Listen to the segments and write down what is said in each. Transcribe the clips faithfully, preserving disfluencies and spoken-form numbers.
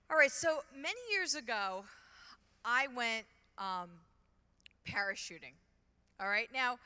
All right, so many years ago, I went um, parachuting. All right, now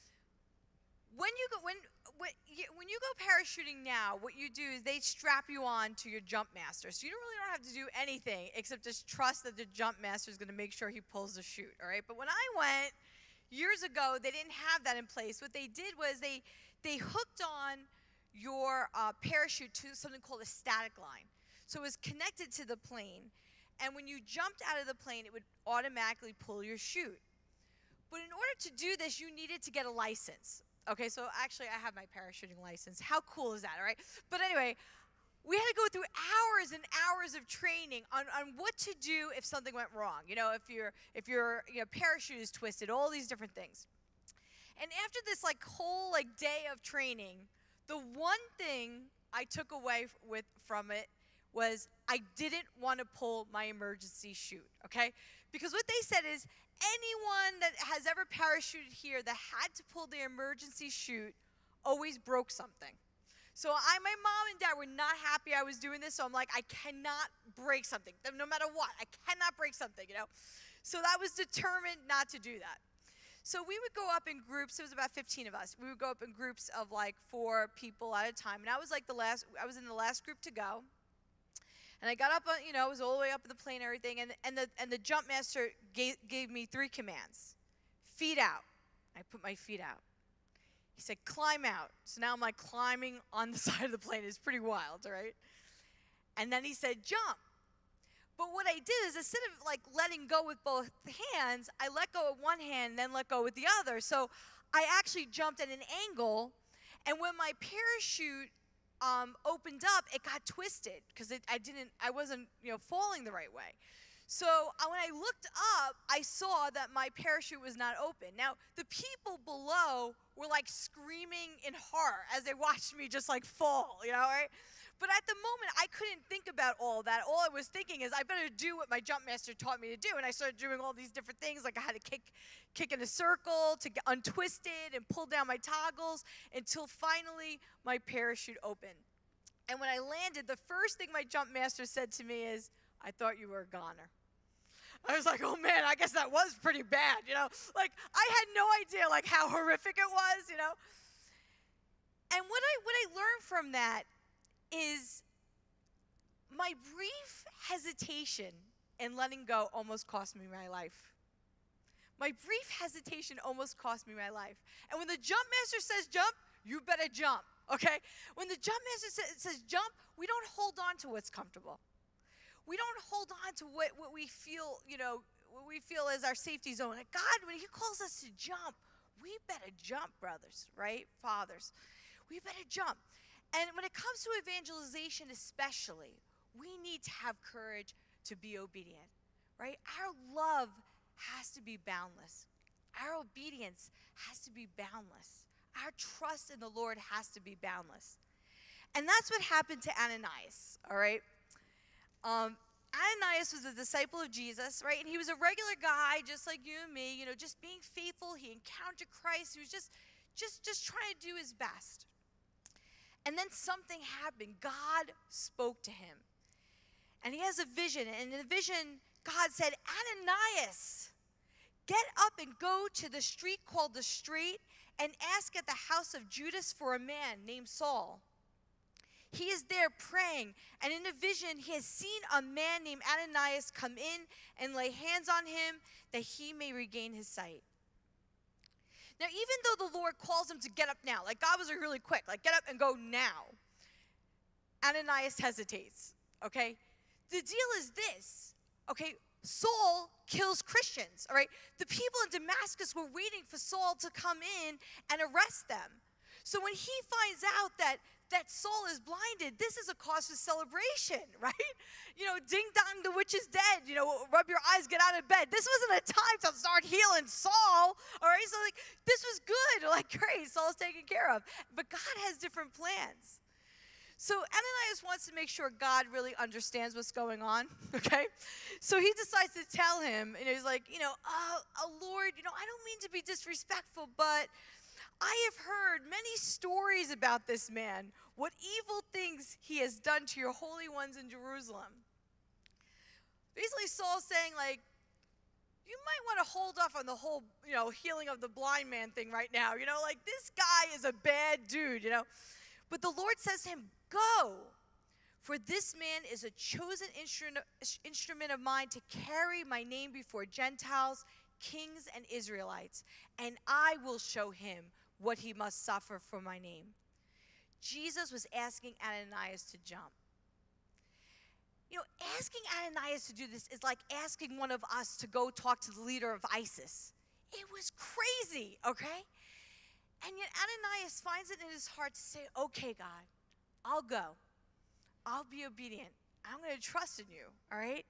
when you go when when you, when you go parachuting now, what you do is they strap you on to your jump master, so you don't really don't have to do anything except just trust that the jump master is going to make sure he pulls the chute. All right, but when I went years ago, they didn't have that in place. What they did was they they hooked on your uh, parachute to something called a static line. So it was connected to the plane, and when you jumped out of the plane, it would automatically pull your chute. But in order to do this, you needed to get a license. Okay, so actually, I have my parachuting license. How cool is that, all right? But anyway, we had to go through hours and hours of training on, on what to do if something went wrong. You know, if your if your you know, parachute is twisted, all these different things. And after this like whole like day of training, the one thing I took away f- with from it was I didn't want to pull my emergency chute, okay? Because what they said is anyone that has ever parachuted here that had to pull their emergency chute always broke something. So I, my mom and dad were not happy I was doing this. So I'm like, I cannot break something, no matter what. I cannot break something, you know. So that was determined not to do that. So we would go up in groups. It was about fifteen of us. We would go up in groups of like four people at a time, and I was like the last. I was in the last group to go. And I got up, on, you know, I was all the way up in the plane and everything. And and the and the jump master gave, gave me three commands: feet out. I put my feet out. He said, climb out. So now I'm like climbing on the side of the plane. It's pretty wild, right? And then he said, jump. But what I did is instead of like letting go with both hands, I let go with one hand and then let go with the other. So I actually jumped at an angle. And when my parachute um, opened up, it got twisted because I didn't, I wasn't, you know, falling the right way. So uh, when I looked up, I saw that my parachute was not open. Now, the people below were like screaming in horror as they watched me just like fall, you know, right? But at the moment, I couldn't think about all that. All I was thinking is I better do what my jump master taught me to do. And I started doing all these different things. Like I had to kick, kick in a circle to get untwist it and pull down my toggles until finally my parachute opened. And when I landed, the first thing my jump master said to me is, I thought you were a goner. I was like, oh man, I guess that was pretty bad, you know? Like, I had no idea, like, how horrific it was, you know? And what I, what I learned from that is my brief hesitation in letting go almost cost me my life. My brief hesitation almost cost me my life. And when the jump master says jump, you better jump, okay? When the jump master says, says jump, we don't hold on to what's comfortable. We don't hold on to what, what we feel, you know, what we feel is our safety zone. And God, when He calls us to jump, we better jump, brothers, right? Fathers. We better jump. And when it comes to evangelization especially, we need to have courage to be obedient, right? Our love has to be boundless. Our obedience has to be boundless. Our trust in the Lord has to be boundless. And that's what happened to Ananias, all right? Um, Ananias was a disciple of Jesus, right? And he was a regular guy, just like you and me, you know, just being faithful. He encountered Christ. He was just, just, just trying to do his best. And then something happened. God spoke to him. And he has a vision. And in the vision, God said, Ananias, get up and go to the street called the Straight and ask at the house of Judas for a man named Saul. He is there praying, and in a vision, he has seen a man named Ananias come in and lay hands on him that he may regain his sight. Now, even though the Lord calls him to get up now, like God was like really quick, like get up and go now, Ananias hesitates, okay? The deal is this, okay? Saul kills Christians, all right? The people in Damascus were waiting for Saul to come in and arrest them. So when he finds out that that Saul is blinded, this is a cause for celebration, right? You know, ding dong, the witch is dead. You know, rub your eyes, get out of bed. This wasn't a time to start healing Saul, all right? So, like, this was good. Like, great, Saul's taken care of. But God has different plans. So Ananias wants to make sure God really understands what's going on, okay? So he decides to tell him, and he's like, you know, uh, uh, Lord, you know, I don't mean to be disrespectful, but I have heard many stories about this man, what evil things he has done to your holy ones in Jerusalem. Saul saying, like, you might want to hold off on the whole, you know, healing of the blind man thing right now. You know, like, this guy is a bad dude, you know. But the Lord says to him, go, for this man is a chosen instrument instrument of mine to carry my name before Gentiles, kings, and Israelites, and I will show him what he must suffer for my name. Jesus was asking Ananias to jump. You know, asking Ananias to do this is like asking one of us to go talk to the leader of ISIS. It was crazy, okay? And yet Ananias finds it in his heart to say, okay, God, I'll go. I'll be obedient. I'm going to trust in you, all right?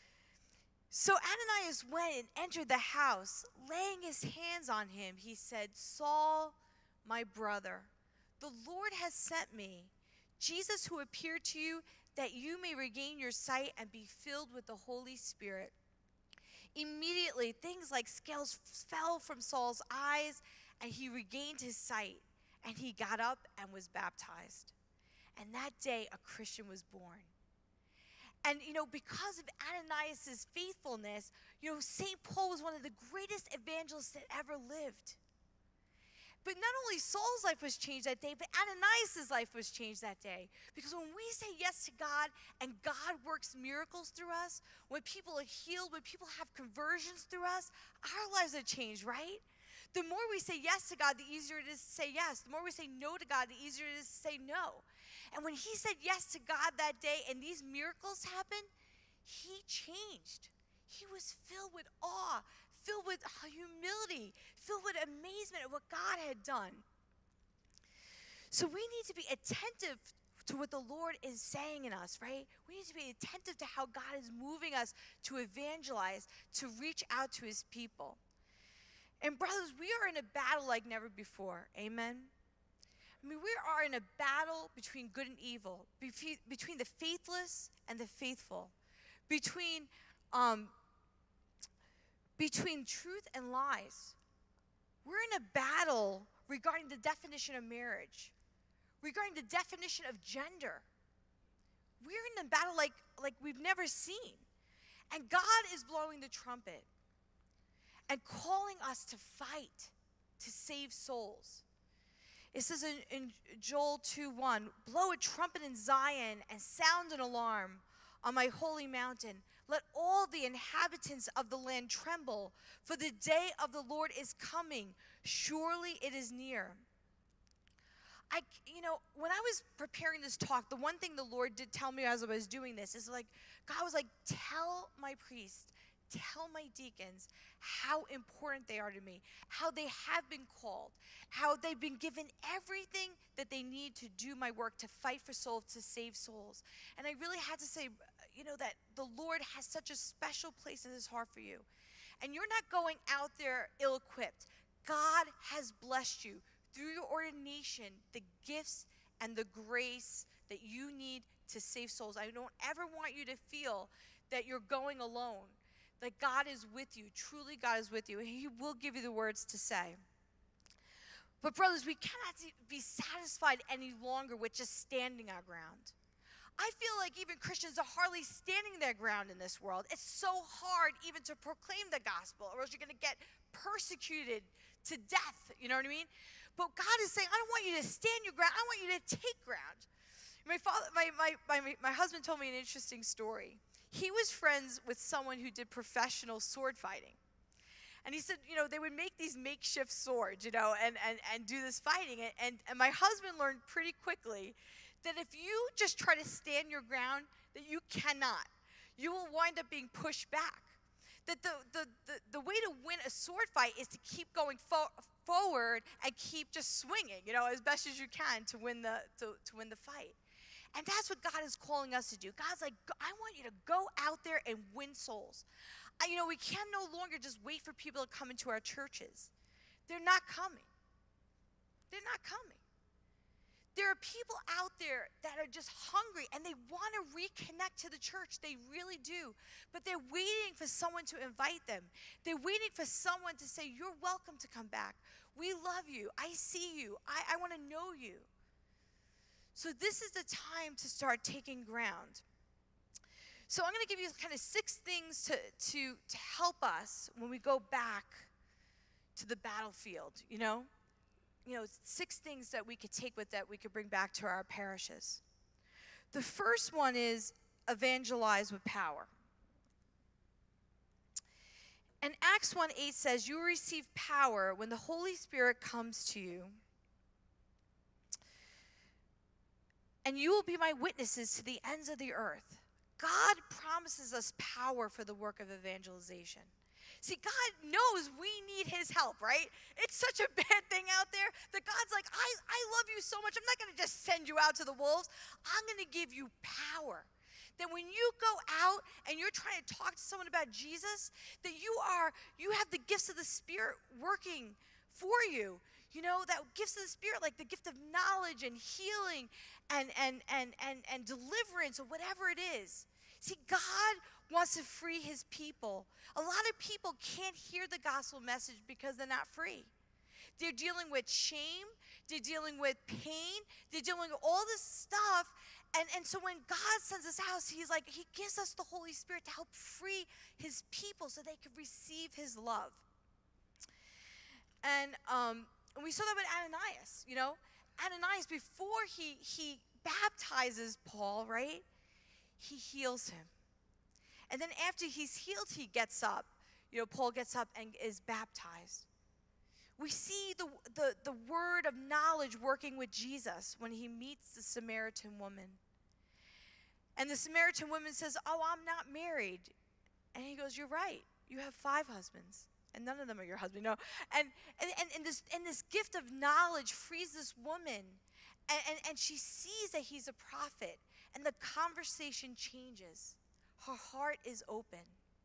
So Ananias went and entered the house. Laying his hands on him, he said, Saul, my brother, the Lord has sent me, Jesus who appeared to you, that you may regain your sight and be filled with the Holy Spirit. Immediately, things like scales fell from Saul's eyes, and he regained his sight, and he got up and was baptized. And that day, a Christian was born. And, you know, because of Ananias' faithfulness, you know, Saint Paul was one of the greatest evangelists that ever lived. But not only Saul's life was changed that day, but Ananias' life was changed that day. Because when we say yes to God and God works miracles through us, when people are healed, when people have conversions through us, our lives are changed, right? The more we say yes to God, the easier it is to say yes. The more we say no to God, the easier it is to say no. And when he said yes to God that day and these miracles happened, he changed. He was filled with awe, filled with humility, filled with amazement at what God had done. So we need to be attentive to what the Lord is saying in us, right? We need to be attentive to how God is moving us to evangelize, to reach out to his people. And brothers, we are in a battle like never before. Amen? I mean, we are in a battle between good and evil, between the faithless and the faithful, between um, between truth and lies. We're in a battle regarding the definition of marriage, regarding the definition of gender. We're in a battle like, like we've never seen. And God is blowing the trumpet and calling us to fight, to save souls. It says in, in Joel two one, blow a trumpet in Zion and sound an alarm on my holy mountain. Let all the inhabitants of the land tremble, for the day of the Lord is coming. Surely it is near. I, you know, when I was preparing this talk, the one thing the Lord did tell me as I was doing this is like, God was like, tell my priests, tell my deacons how important they are to me, how they have been called, how they've been given everything that they need to do my work, to fight for souls, to save souls. And I really had to say, you know, that the Lord has such a special place in his heart for you. And you're not going out there ill-equipped. God has blessed you through your ordination, the gifts and the grace that you need to save souls. I don't ever want you to feel that you're going alone, that God is with you. Truly, God is with you. He will give you the words to say. But brothers, we cannot be satisfied any longer with just standing our ground. I feel like even Christians are hardly standing their ground in this world. It's so hard even to proclaim the gospel, or else you're going to get persecuted to death. You know what I mean? But God is saying, I don't want you to stand your ground. I want you to take ground. My father, my, my, my, my husband told me an interesting story. He was friends with someone who did professional sword fighting. And he said, you know, they would make these makeshift swords, you know, and, and, and do this fighting. And, and, and my husband learned pretty quickly that if you just try to stand your ground, that you cannot. You will wind up being pushed back. That the, the, the, the way to win a sword fight is to keep going fo- forward and keep just swinging, you know, as best as you can to win the, to, to win the fight. And that's what God is calling us to do. God's like, I want you to go out there and win souls. I, you know, we can no longer just wait for people to come into our churches. They're not coming. They're not coming. There are people out there that are just hungry and they want to reconnect to the church. They really do. But they're waiting for someone to invite them. They're waiting for someone to say, you're welcome to come back. We love you. I see you. I, I want to know you. So this is the time to start taking ground. So I'm going to give you kind of six things to, to, to help us when we go back to the battlefield, you know? You know, six things that we could take with that we could bring back to our parishes. The first one is evangelize with power. And Acts one eight says, you will receive power when the Holy Spirit comes to you. And you will be my witnesses to the ends of the earth. God promises us power for the work of evangelization. See, God knows we need his help, right? It's such a bad thing out there that God's like, I, I love you so much. I'm not going to just send you out to the wolves. I'm going to give you power. That when you go out and you're trying to talk to someone about Jesus, that you are, you have the gifts of the Spirit working for you. You know, that gifts of the Spirit, like the gift of knowledge and healing and, and, and, and, and deliverance or whatever it is. See, God wants to free his people. A lot of people can't hear the gospel message because they're not free. They're dealing with shame. They're dealing with pain. They're dealing with all this stuff. And, and so when God sends us out, he's like, he gives us the Holy Spirit to help free his people so they can receive his love. And um, we saw that with Ananias, you know. Ananias, before he, he baptizes Paul, right, he heals him. And then after he's healed, he gets up. You know, Paul gets up and is baptized. We see the, the, the word of knowledge working with Jesus when he meets the Samaritan woman. And the Samaritan woman says, oh, I'm not married. And he goes, you're right. You have five husbands. And none of them are your husband. No. And, and, and, and, this, and this gift of knowledge frees this woman. And, and, and she sees that he's a prophet. And the conversation changes. Her heart is open.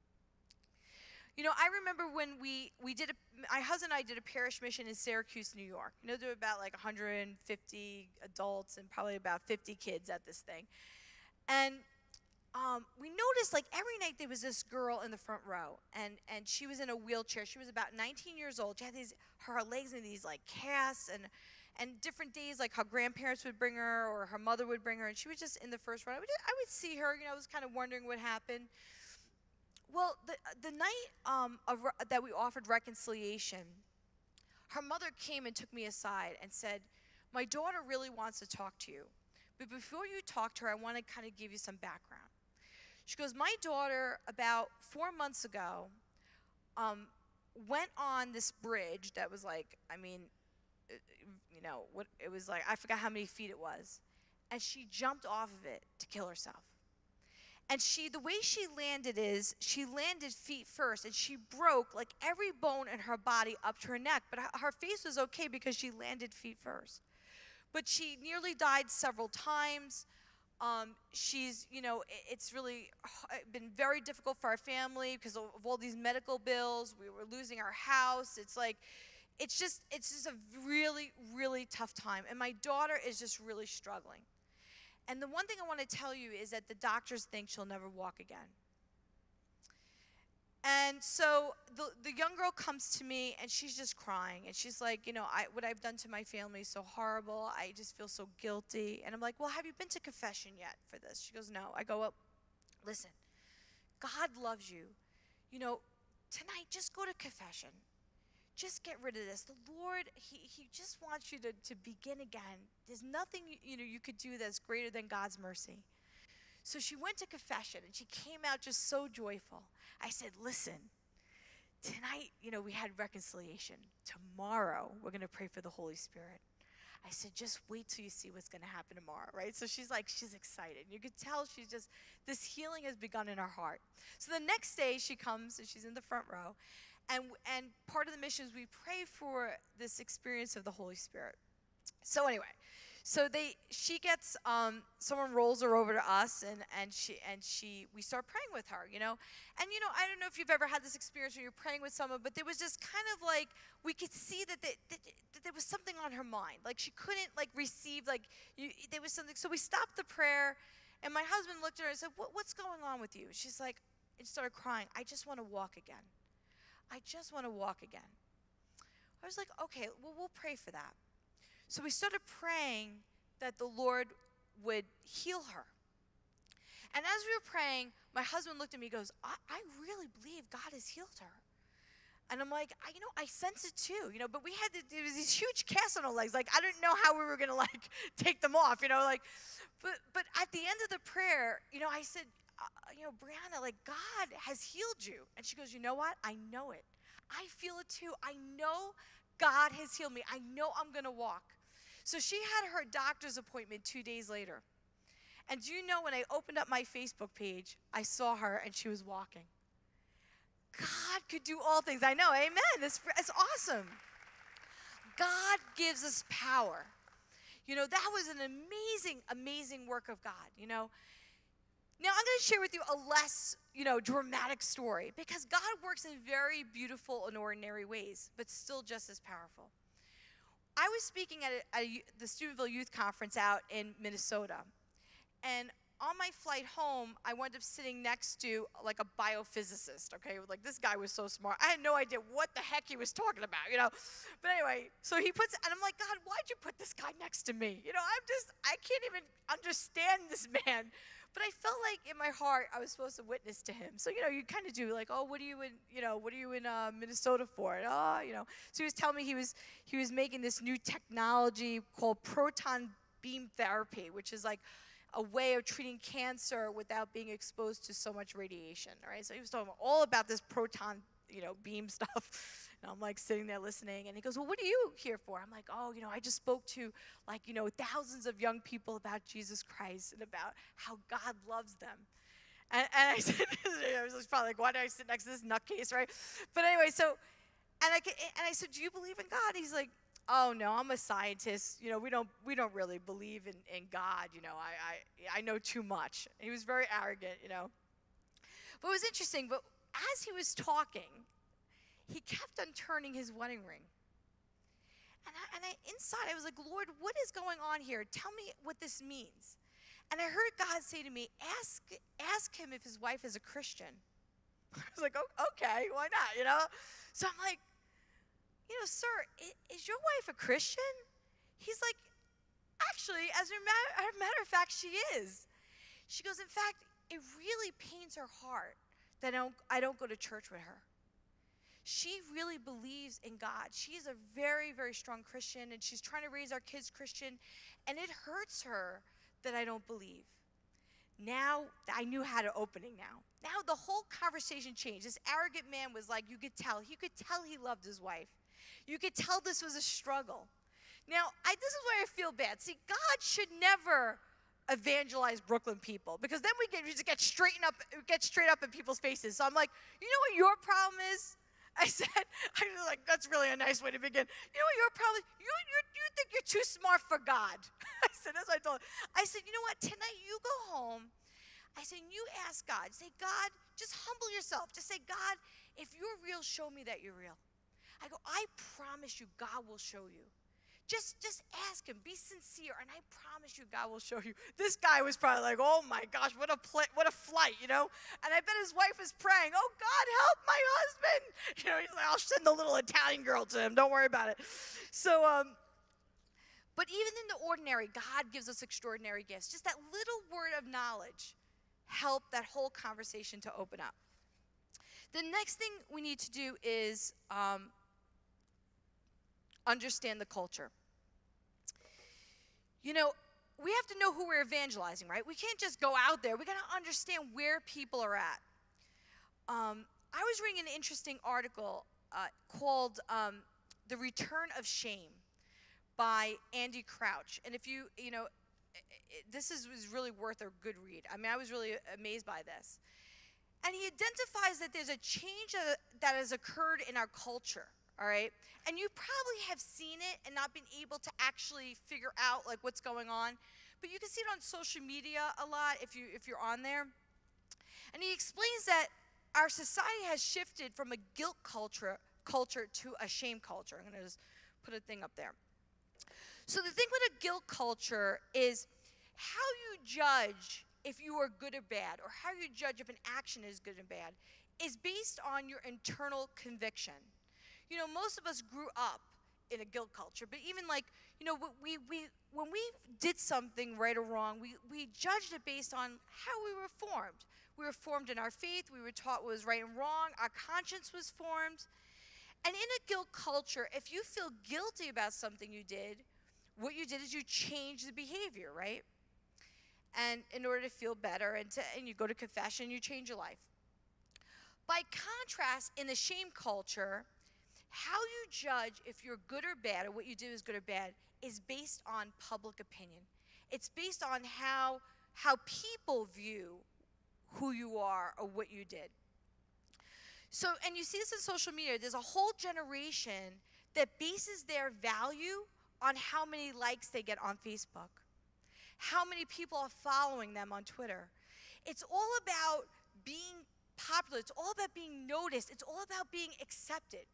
You know, I remember when we, we did, a, my husband and I did a parish mission in Syracuse, New York. You know, there were about like one hundred fifty adults and probably about fifty kids at this thing. And um, we noticed like every night there was this girl in the front row. And, and she was in a wheelchair. She was about nineteen years old. She had these, her legs in these like casts. And, and different days, like her grandparents would bring her or her mother would bring her. And she was just in the first row. I would, I would see her, you know, I was kind of wondering what happened. Well, the, the night um, of re- that we offered reconciliation, her mother came and took me aside and said, my daughter really wants to talk to you. But before you talk to her, I want to kind of give you some background. She goes, my daughter, about four months ago, um, went on this bridge that was like, I mean, it, you know, what it was like, I forgot how many feet it was. And she jumped off of it to kill herself. And she, the way she landed is, she landed feet first, and she broke like every bone in her body up to her neck. But her, her face was okay because she landed feet first. But she nearly died several times. Um, she's, you know, it, it's really been very difficult for our family because of, of all these medical bills. We were losing our house. It's like, it's just, it's just a really, really tough time. And my daughter is just really struggling. And the one thing I want to tell you is that the doctors think she'll never walk again. And so the, the young girl comes to me, and she's just crying. And she's like, you know, I, what I've done to my family is so horrible. I just feel so guilty. And I'm like, well, have you been to confession yet for this? She goes, no. I go, well, listen, God loves you. You know, tonight, just go to confession. Just get rid of this. The Lord, he, he just wants you to, to begin again. There's nothing you, you know you could do that's greater than God's mercy. So she went to confession, and she came out just so joyful. I said, listen, tonight, you know, we had reconciliation. Tomorrow, we're going to pray for the Holy Spirit. I said, just wait till you see what's going to happen tomorrow, right? So she's like, she's excited. You could tell she's just, this healing has begun in her heart. So the next day, she comes, and she's in the front row. And, and part of the mission is we pray for this experience of the Holy Spirit. So anyway, so they, she gets, um, someone rolls her over to us, and, and she, and she, we start praying with her, you know. And, you know, I don't know if you've ever had this experience where you're praying with someone, but there was just kind of like, we could see that, they, that, that there was something on her mind. Like she couldn't, like, receive, like, you, there was something. So we stopped the prayer, and my husband looked at her and said, what, what's going on with you? She's like, and started crying, I just want to walk again. I just want to walk again. I was like, okay, well, we'll pray for that. So we started praying that the Lord would heal her. And as we were praying, my husband looked at me and goes, I, I really believe God has healed her. And I'm like, I, you know, I sense it too, you know, but we had to, there was these huge casts on our legs. Like, I didn't know how we were going to, like, take them off, you know, like, but, but at the end of the prayer, you know, I said, uh, you know, Brianna, like, God has healed you. And she goes, you know what? I know it. I feel it too. I know God has healed me. I know I'm going to walk. So she had her doctor's appointment two days later. And do you know, when I opened up my Facebook page, I saw her and she was walking. God could do all things. I know, amen. It's, it's awesome. God gives us power. You know, that was an amazing, amazing work of God, you know. Now, I'm going to share with you a less, you know, dramatic story, because God works in very beautiful and ordinary ways, but still just as powerful. I was speaking at, a, at a, the Steubenville Youth Conference out in Minnesota, and on my flight home, I wound up sitting next to, like, a biophysicist, okay? Like, this guy was so smart. I had no idea what the heck he was talking about, you know? But anyway, so he puts, and I'm like, God, why'd you put this guy next to me? You know, I'm just, I can't even understand this man. But I felt like in my heart I was supposed to witness to him. So, you know, you kind of do, like, oh, what are you in, you know, what are you in uh, Minnesota for? And, oh, you know. So he was telling me he was, he was making this new technology called proton beam therapy, which is like a way of treating cancer without being exposed to so much radiation, all right? So he was talking all about this proton, you know, beam stuff. And I'm like sitting there listening, and he goes, well, what are you here for? I'm like, oh, you know, I just spoke to, like, you know, thousands of young people about Jesus Christ and about how God loves them. And, and I said, I was probably like, why did I sit next to this nutcase, right? But anyway, so, and I, and I said, do you believe in God? He's like, oh no, I'm a scientist. You know, we don't we don't really believe in, in God. You know, I, I I know too much. He was very arrogant, you know. But it was interesting. But as he was talking, he kept on turning his wedding ring. And I, and I inside I was like, Lord, what is going on here? Tell me what this means. And I heard God say to me, ask ask him if his wife is a Christian. I was like, oh, okay, why not? You know. So I'm like, you know, sir, is your wife a Christian? He's like, actually, as a matter, a matter of fact, she is. She goes, in fact, it really pains her heart that I don't, I don't go to church with her. She really believes in God. She's a very, very strong Christian, and she's trying to raise our kids Christian, and it hurts her that I don't believe. Now, I knew how to opening now. Now the whole conversation changed. This arrogant man was like, you could tell. You could tell he loved his wife. You could tell this was a struggle. Now, I, this is where I feel bad. See, God should never evangelize Brooklyn people, because then we get, we just get straightened up, get straight up in people's faces. So I'm like, you know what your problem is? I said, I was like, that's really a nice way to begin. You know what your problem is? You, you, you think you're too smart for God. I said, that's what I told him. I said, you know what? Tonight you go home. I said, you ask God. Say, God, just humble yourself. Just say, God, if you're real, show me that you're real. I go, I promise you, God will show you. Just just ask him. Be sincere, and I promise you, God will show you. This guy was probably like, oh, my gosh, what a pl- what a flight, you know? And I bet his wife is praying, oh, God, help my husband. You know, he's like, I'll send the little Italian girl to him. Don't worry about it. So, um, but even in the ordinary, God gives us extraordinary gifts. Just that little word of knowledge helped that whole conversation to open up. The next thing we need to do is um, understand the culture. You know, we have to know who we're evangelizing, right? We can't just go out there. We got to understand where people are at. Um, I was reading an interesting article uh, called um, "The Return of Shame" by Andy Crouch, and if you, you know, it, this is was really worth a good read. I mean, I was really amazed by this. And he identifies that there's a change uh, that has occurred in our culture. All right, and you probably have seen it and not been able to actually figure out like what's going on, but you can see it on social media a lot if you if you're on there. And he explains that our society has shifted from a guilt culture culture to a shame culture. I'm going to just put a thing up there. So the thing with a guilt culture is how you judge if you are good or bad, or how you judge if an action is good or bad, is based on your internal conviction. You know, most of us grew up in a guilt culture, but even like, you know, we, we, when we did something right or wrong, we, we judged it based on how we were formed. We were formed in our faith. We were taught what was right and wrong. Our conscience was formed. And in a guilt culture, if you feel guilty about something you did, what you did is you changed the behavior, right? And in order to feel better, and, to, and you go to confession, you change your life. By contrast, in the shame culture, how you judge if you're good or bad, or what you did is good or bad, is based on public opinion. It's based on how, how people view who you are or what you did. So, and you see this in social media, there's a whole generation that bases their value on how many likes they get on Facebook, how many people are following them on Twitter. It's all about being popular. It's all about being noticed. It's all about being accepted.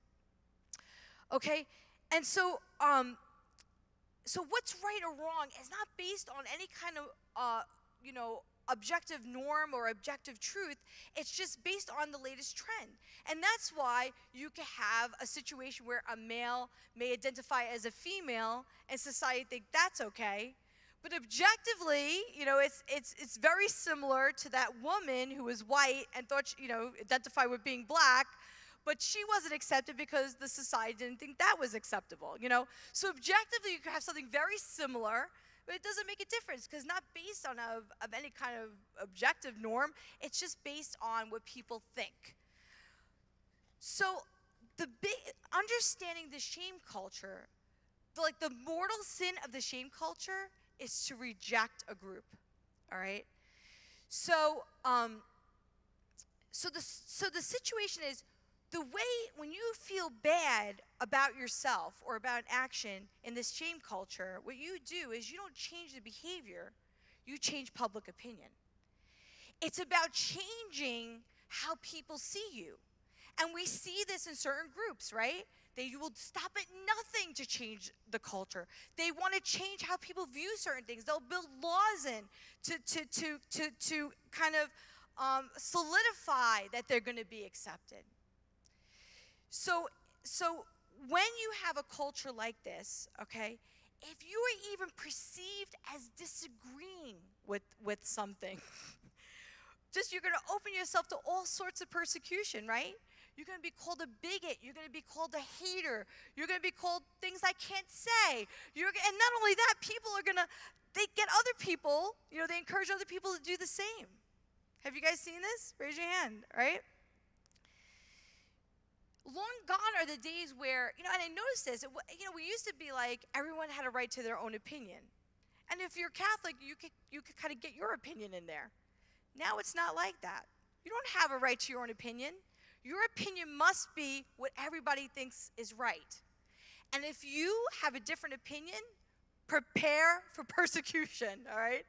Okay? And so, um, so what's right or wrong is not based on any kind of, uh, you know, objective norm or objective truth. It's just based on the latest trend. And that's why you can have a situation where a male may identify as a female and society think that's okay. But objectively, you know, it's it's it's very similar to that woman who was white and thought, she, you know, identified with being black, but she wasn't accepted because the society didn't think that was acceptable, you know? So objectively, you could have something very similar, but it doesn't make a difference because not based on of, of any kind of objective norm. It's just based on what people think. So the big, understanding the shame culture, the, like the mortal sin of the shame culture is to reject a group, all right? So, um, so the so the situation is, the way when you feel bad about yourself or about an action in this shame culture, what you do is you don't change the behavior, you change public opinion. It's about changing how people see you. And we see this in certain groups, right? They will stop at nothing to change the culture. They want to change how people view certain things. They'll build laws in to, to, to, to, to kind of um, solidify that they're going to be accepted. So, so when you have a culture like this, okay, if you are even perceived as disagreeing with, with something, just you're going to open yourself to all sorts of persecution, right? You're going to be called a bigot. You're going to be called a hater. You're going to be called things I can't say. You're, and not only that, people are going to, they get other people, you know, they encourage other people to do the same. Have you guys seen this? Raise your hand, right? Long gone are the days where, you know, and I noticed this, it, you know, we used to be like, everyone had a right to their own opinion. And if you're Catholic, you could, you could kind of get your opinion in there. Now it's not like that. You don't have a right to your own opinion. Your opinion must be what everybody thinks is right. And if you have a different opinion, prepare for persecution, all right?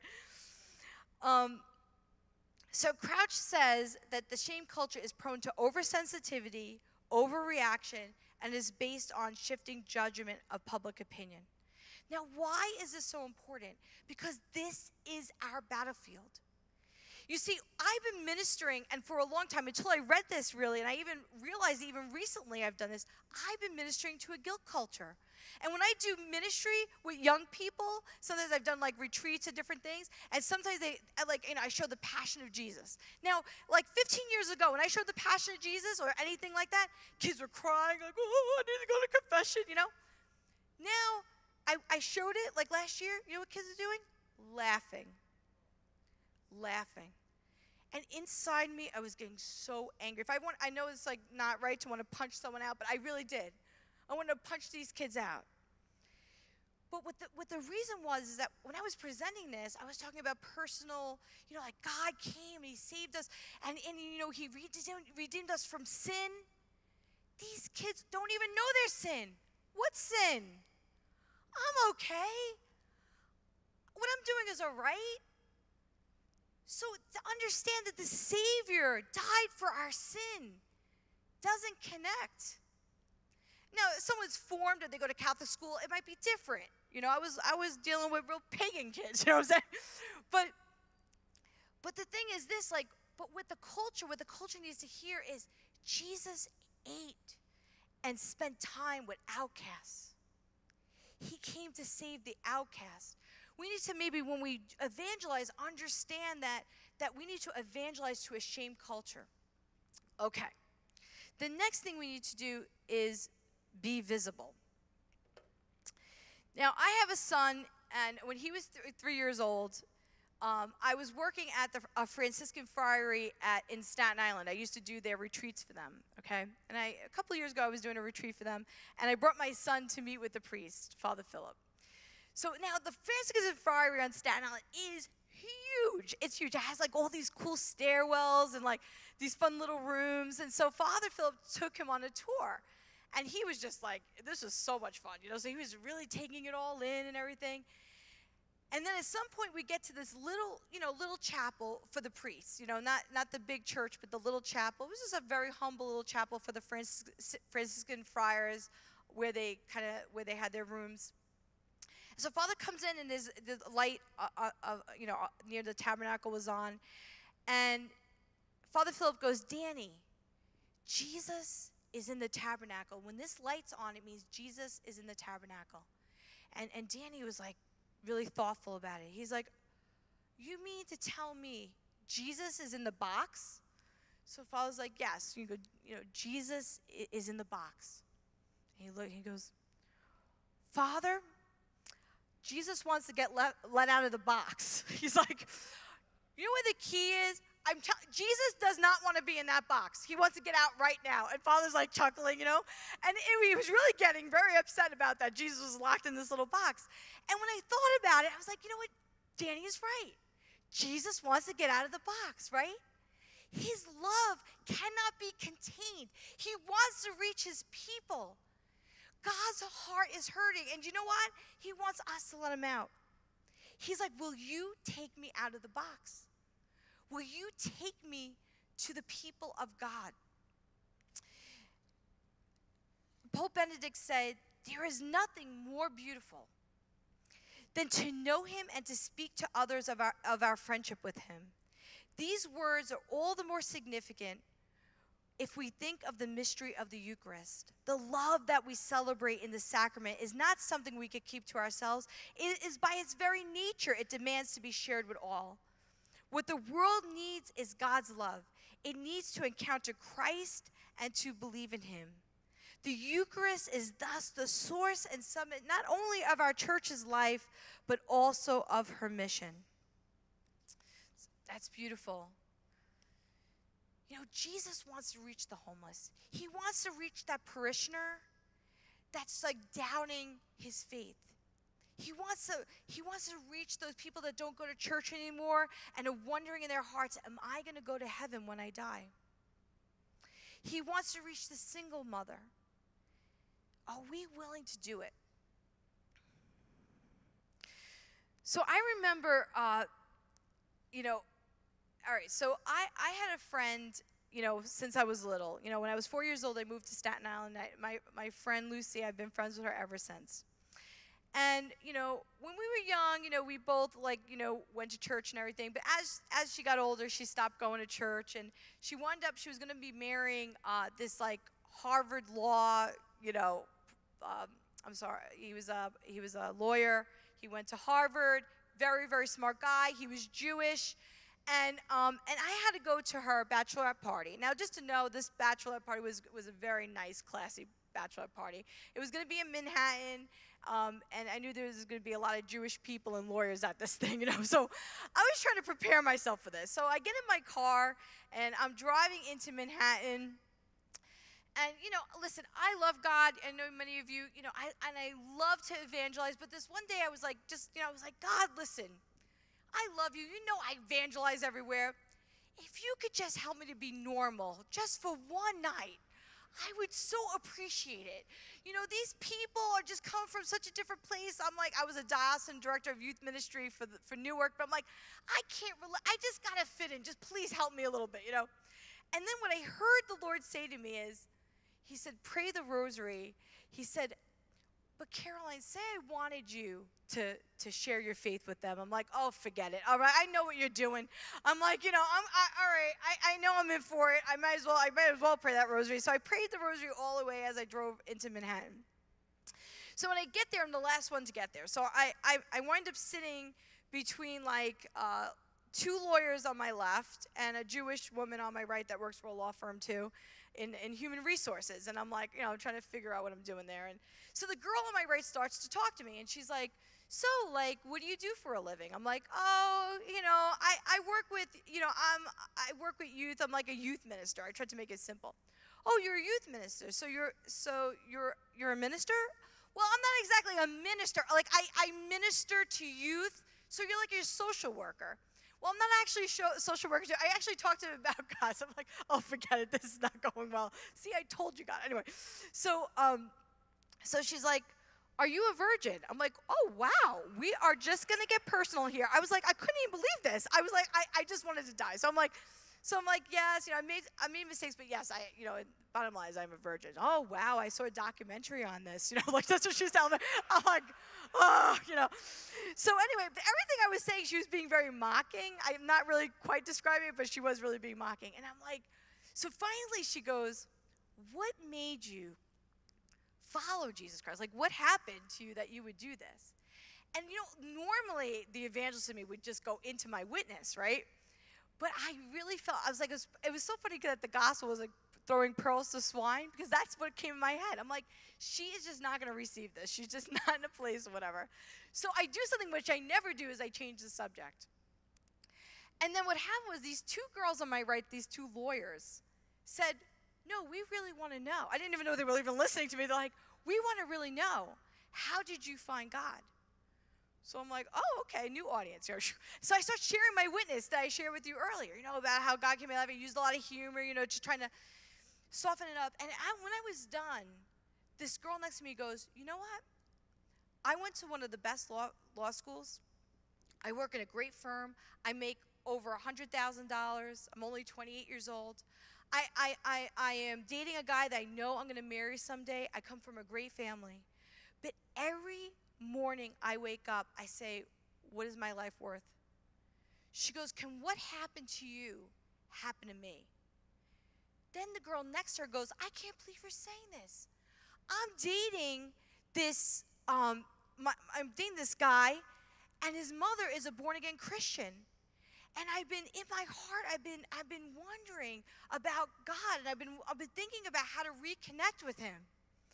Um, so Crouch says that the shame culture is prone to oversensitivity, overreaction, and is based on shifting judgment of public opinion. Now, why is this so important? Because this is our battlefield. You see, I've been ministering, and for a long time, until I read this really, and I even realized even recently I've done this, I've been ministering to a guilt culture. And when I do ministry with young people, sometimes I've done like retreats and different things, and sometimes they, like, you know, I show the passion of Jesus. Now, like fifteen years ago, when I showed the passion of Jesus or anything like that, kids were crying, like, oh, I need to go to confession, you know? Now, I, I showed it, like last year, you know what kids are doing? Laughing. Laughing. And inside me, I was getting so angry. If I want, I know it's like not right to want to punch someone out, but I really did. I wanted to punch these kids out. But what the, what the reason was is that when I was presenting this, I was talking about personal, you know, like God came and he saved us, and, and you know, he redeemed, redeemed us from sin. These kids don't even know their sin. What sin? I'm okay. What I'm doing is all right. So to understand that the Savior died for our sin doesn't connect. Now, if someone's formed or they go to Catholic school, it might be different. You know, I was I was dealing with real pagan kids, you know what I'm saying? But but the thing is this, like, but with the culture, what the culture needs to hear is Jesus ate and spent time with outcasts. He came to save the outcast. We need to maybe, when we evangelize, understand that, that we need to evangelize to a shame culture. Okay. The next thing we need to do is be visible. Now, I have a son, and when he was th- three years old, um, I was working at the a Franciscan friary at in Staten Island. I used to do their retreats for them, okay? And I, a couple of years ago, I was doing a retreat for them, and I brought my son to meet with the priest, Father Philip. So now, the Franciscan friary on Staten Island is huge. It's huge. It has, like, all these cool stairwells and, like, these fun little rooms. And so Father Philip took him on a tour. And he was just like, this was so much fun, you know? So he was really taking it all in and everything. And then at some point we get to this little, you know, little chapel for the priests. You know, not, not the big church, but the little chapel. It was just a very humble little chapel for the Francis, Franciscan friars where they kind of, where they had their rooms. So Father comes in and there's the light, uh, uh, uh, you know, near the tabernacle was on. And Father Philip goes, Danny, Jesus is in the tabernacle. When this light's on, it means Jesus is in the tabernacle. And and Danny was like really thoughtful about it. He's like, you mean to tell me Jesus is in the box? So Father's like, yes. You go, you know, Jesus is in the box. And he look, he goes, Father, Jesus wants to get let, let out of the box. He's like, you know what the key is? I'm t- Jesus does not want to be in that box. He wants to get out right now. And Father's like chuckling, you know. And it, he was really getting very upset about that. Jesus was locked in this little box. And when I thought about it, I was like, you know what? Danny is right. Jesus wants to get out of the box, right? His love cannot be contained. He wants to reach his people. God's heart is hurting. And you know what? He wants us to let him out. He's like, will you take me out of the box? Will you take me to the people of God? Pope Benedict said, there is nothing more beautiful than to know him and to speak to others of our, of our friendship with him. These words are all the more significant if we think of the mystery of the Eucharist. The love that we celebrate in the sacrament is not something we could keep to ourselves. It is by its very nature, it demands to be shared with all. What the world needs is God's love. It needs to encounter Christ and to believe in him. The Eucharist is thus the source and summit not only of our church's life, but also of her mission. That's beautiful. You know, Jesus wants to reach the homeless. He wants to reach that parishioner that's like doubting his faith. He wants to, he wants to reach those people that don't go to church anymore and are wondering in their hearts, am I going to go to heaven when I die? He wants to reach the single mother. Are we willing to do it? So I remember, uh, you know, all right, so I, I had a friend, you know, since I was little. You know, when I was four years old, I moved to Staten Island. I, my, my friend Lucy, I've been friends with her ever since. And, you know, when we were young, you know, we both, like, you know, went to church and everything. But as as she got older, she stopped going to church. And she wound up, she was going to be marrying uh, this, like, Harvard law, you know, um, I'm sorry, he was, a, he was a lawyer. He went to Harvard, very, very smart guy. He was Jewish. And um, and I had to go to her bachelorette party. Now, just to know, this bachelorette party was, was a very nice, classy bachelorette party. It was going to be in Manhattan. Um, and I knew there was going to be a lot of Jewish people and lawyers at this thing, you know. So I was trying to prepare myself for this. So I get in my car, and I'm driving into Manhattan. And, you know, listen, I love God. I know many of you, you know, I, and I love to evangelize. But this one day I was like, just, you know, I was like, God, listen, I love you. You know I evangelize everywhere. If you could just help me to be normal just for one night, I would so appreciate it. You know, these people are just coming from such a different place. I'm like, I was a diocesan director of youth ministry for the, for Newark, but I'm like, I can't, rela- I just got to fit in. Just please help me a little bit, you know. And then what I heard the Lord say to me is, he said, pray the rosary. He said, but Caroline, say I wanted you to, to share your faith with them. I'm like, oh, forget it. All right, I know what you're doing. I'm like, you know, I'm I, all right. I, I know I'm in for it. I might as well. I might as well pray that rosary. So I prayed the rosary all the way as I drove into Manhattan. So when I get there, I'm the last one to get there. So I, I, I wind up sitting between like uh, two lawyers on my left and a Jewish woman on my right that works for a law firm too in, in human resources. And I'm like, you know, trying to figure out what I'm doing there. And so the girl on my right starts to talk to me, and she's like, so, like, what do you do for a living? I'm like, oh, you know, I, I work with, you know, I'm, I work with youth. I'm like a youth minister. I tried to make it simple. Oh, you're a youth minister. So you're, so you're, you're a minister? Well, I'm not exactly a minister. Like, I, I minister to youth. So you're like a social worker. Well, I'm not actually a social worker. I actually talked to him about God. So I'm like, oh, forget it. This is not going well. See, I told you God. Anyway, so, um, so she's like, are you a virgin? I'm like, oh, wow, we are just going to get personal here. I was like, I couldn't even believe this. I was like, I, I just wanted to die. So I'm like, so I'm like, yes, you know, I made, I made mistakes, but yes, I, you know, bottom line is I'm a virgin. Oh, wow, I saw a documentary on this. You know, like that's what she was telling me. I'm like, oh, you know. So anyway, everything I was saying, she was being very mocking. I'm not really quite describing it, but she was really being mocking. And I'm like, so finally she goes, what made you follow Jesus Christ? Like, what happened to you that you would do this? And, you know, normally the evangelist in me would just go into my witness, right? But I really felt, I was like, it was, it was so funny that the gospel was like throwing pearls to swine, because that's what came in my head. I'm like, she is just not going to receive this. She's just not in a place or whatever. So I do something which I never do, is I change the subject. And then what happened was these two girls on my right, these two lawyers, said, no, we really want to know. I didn't even know they were even listening to me. They're like, we want to really know, how did you find God? So I'm like, oh, okay, new audience here. So I start sharing my witness that I shared with you earlier, you know, about how God came in my life. I used a lot of humor, you know, just trying to soften it up. And I, when I was done, this girl next to me goes, you know what? I went to one of the best law, law schools. I work in a great firm. I make over one hundred thousand dollars. I'm only twenty-eight years old. I, I, I, I am dating a guy that I know I'm going to marry someday. I come from a great family. But every morning I wake up, I say, what is my life worth? She goes, can what happened to you happen to me? Then the girl next to her goes, I can't believe you're saying this. I'm dating this, um, my, I'm dating this guy, and his mother is a born-again Christian. And I've been, in my heart, I've been, I've been wondering about God, and I've been, I've been thinking about how to reconnect with him.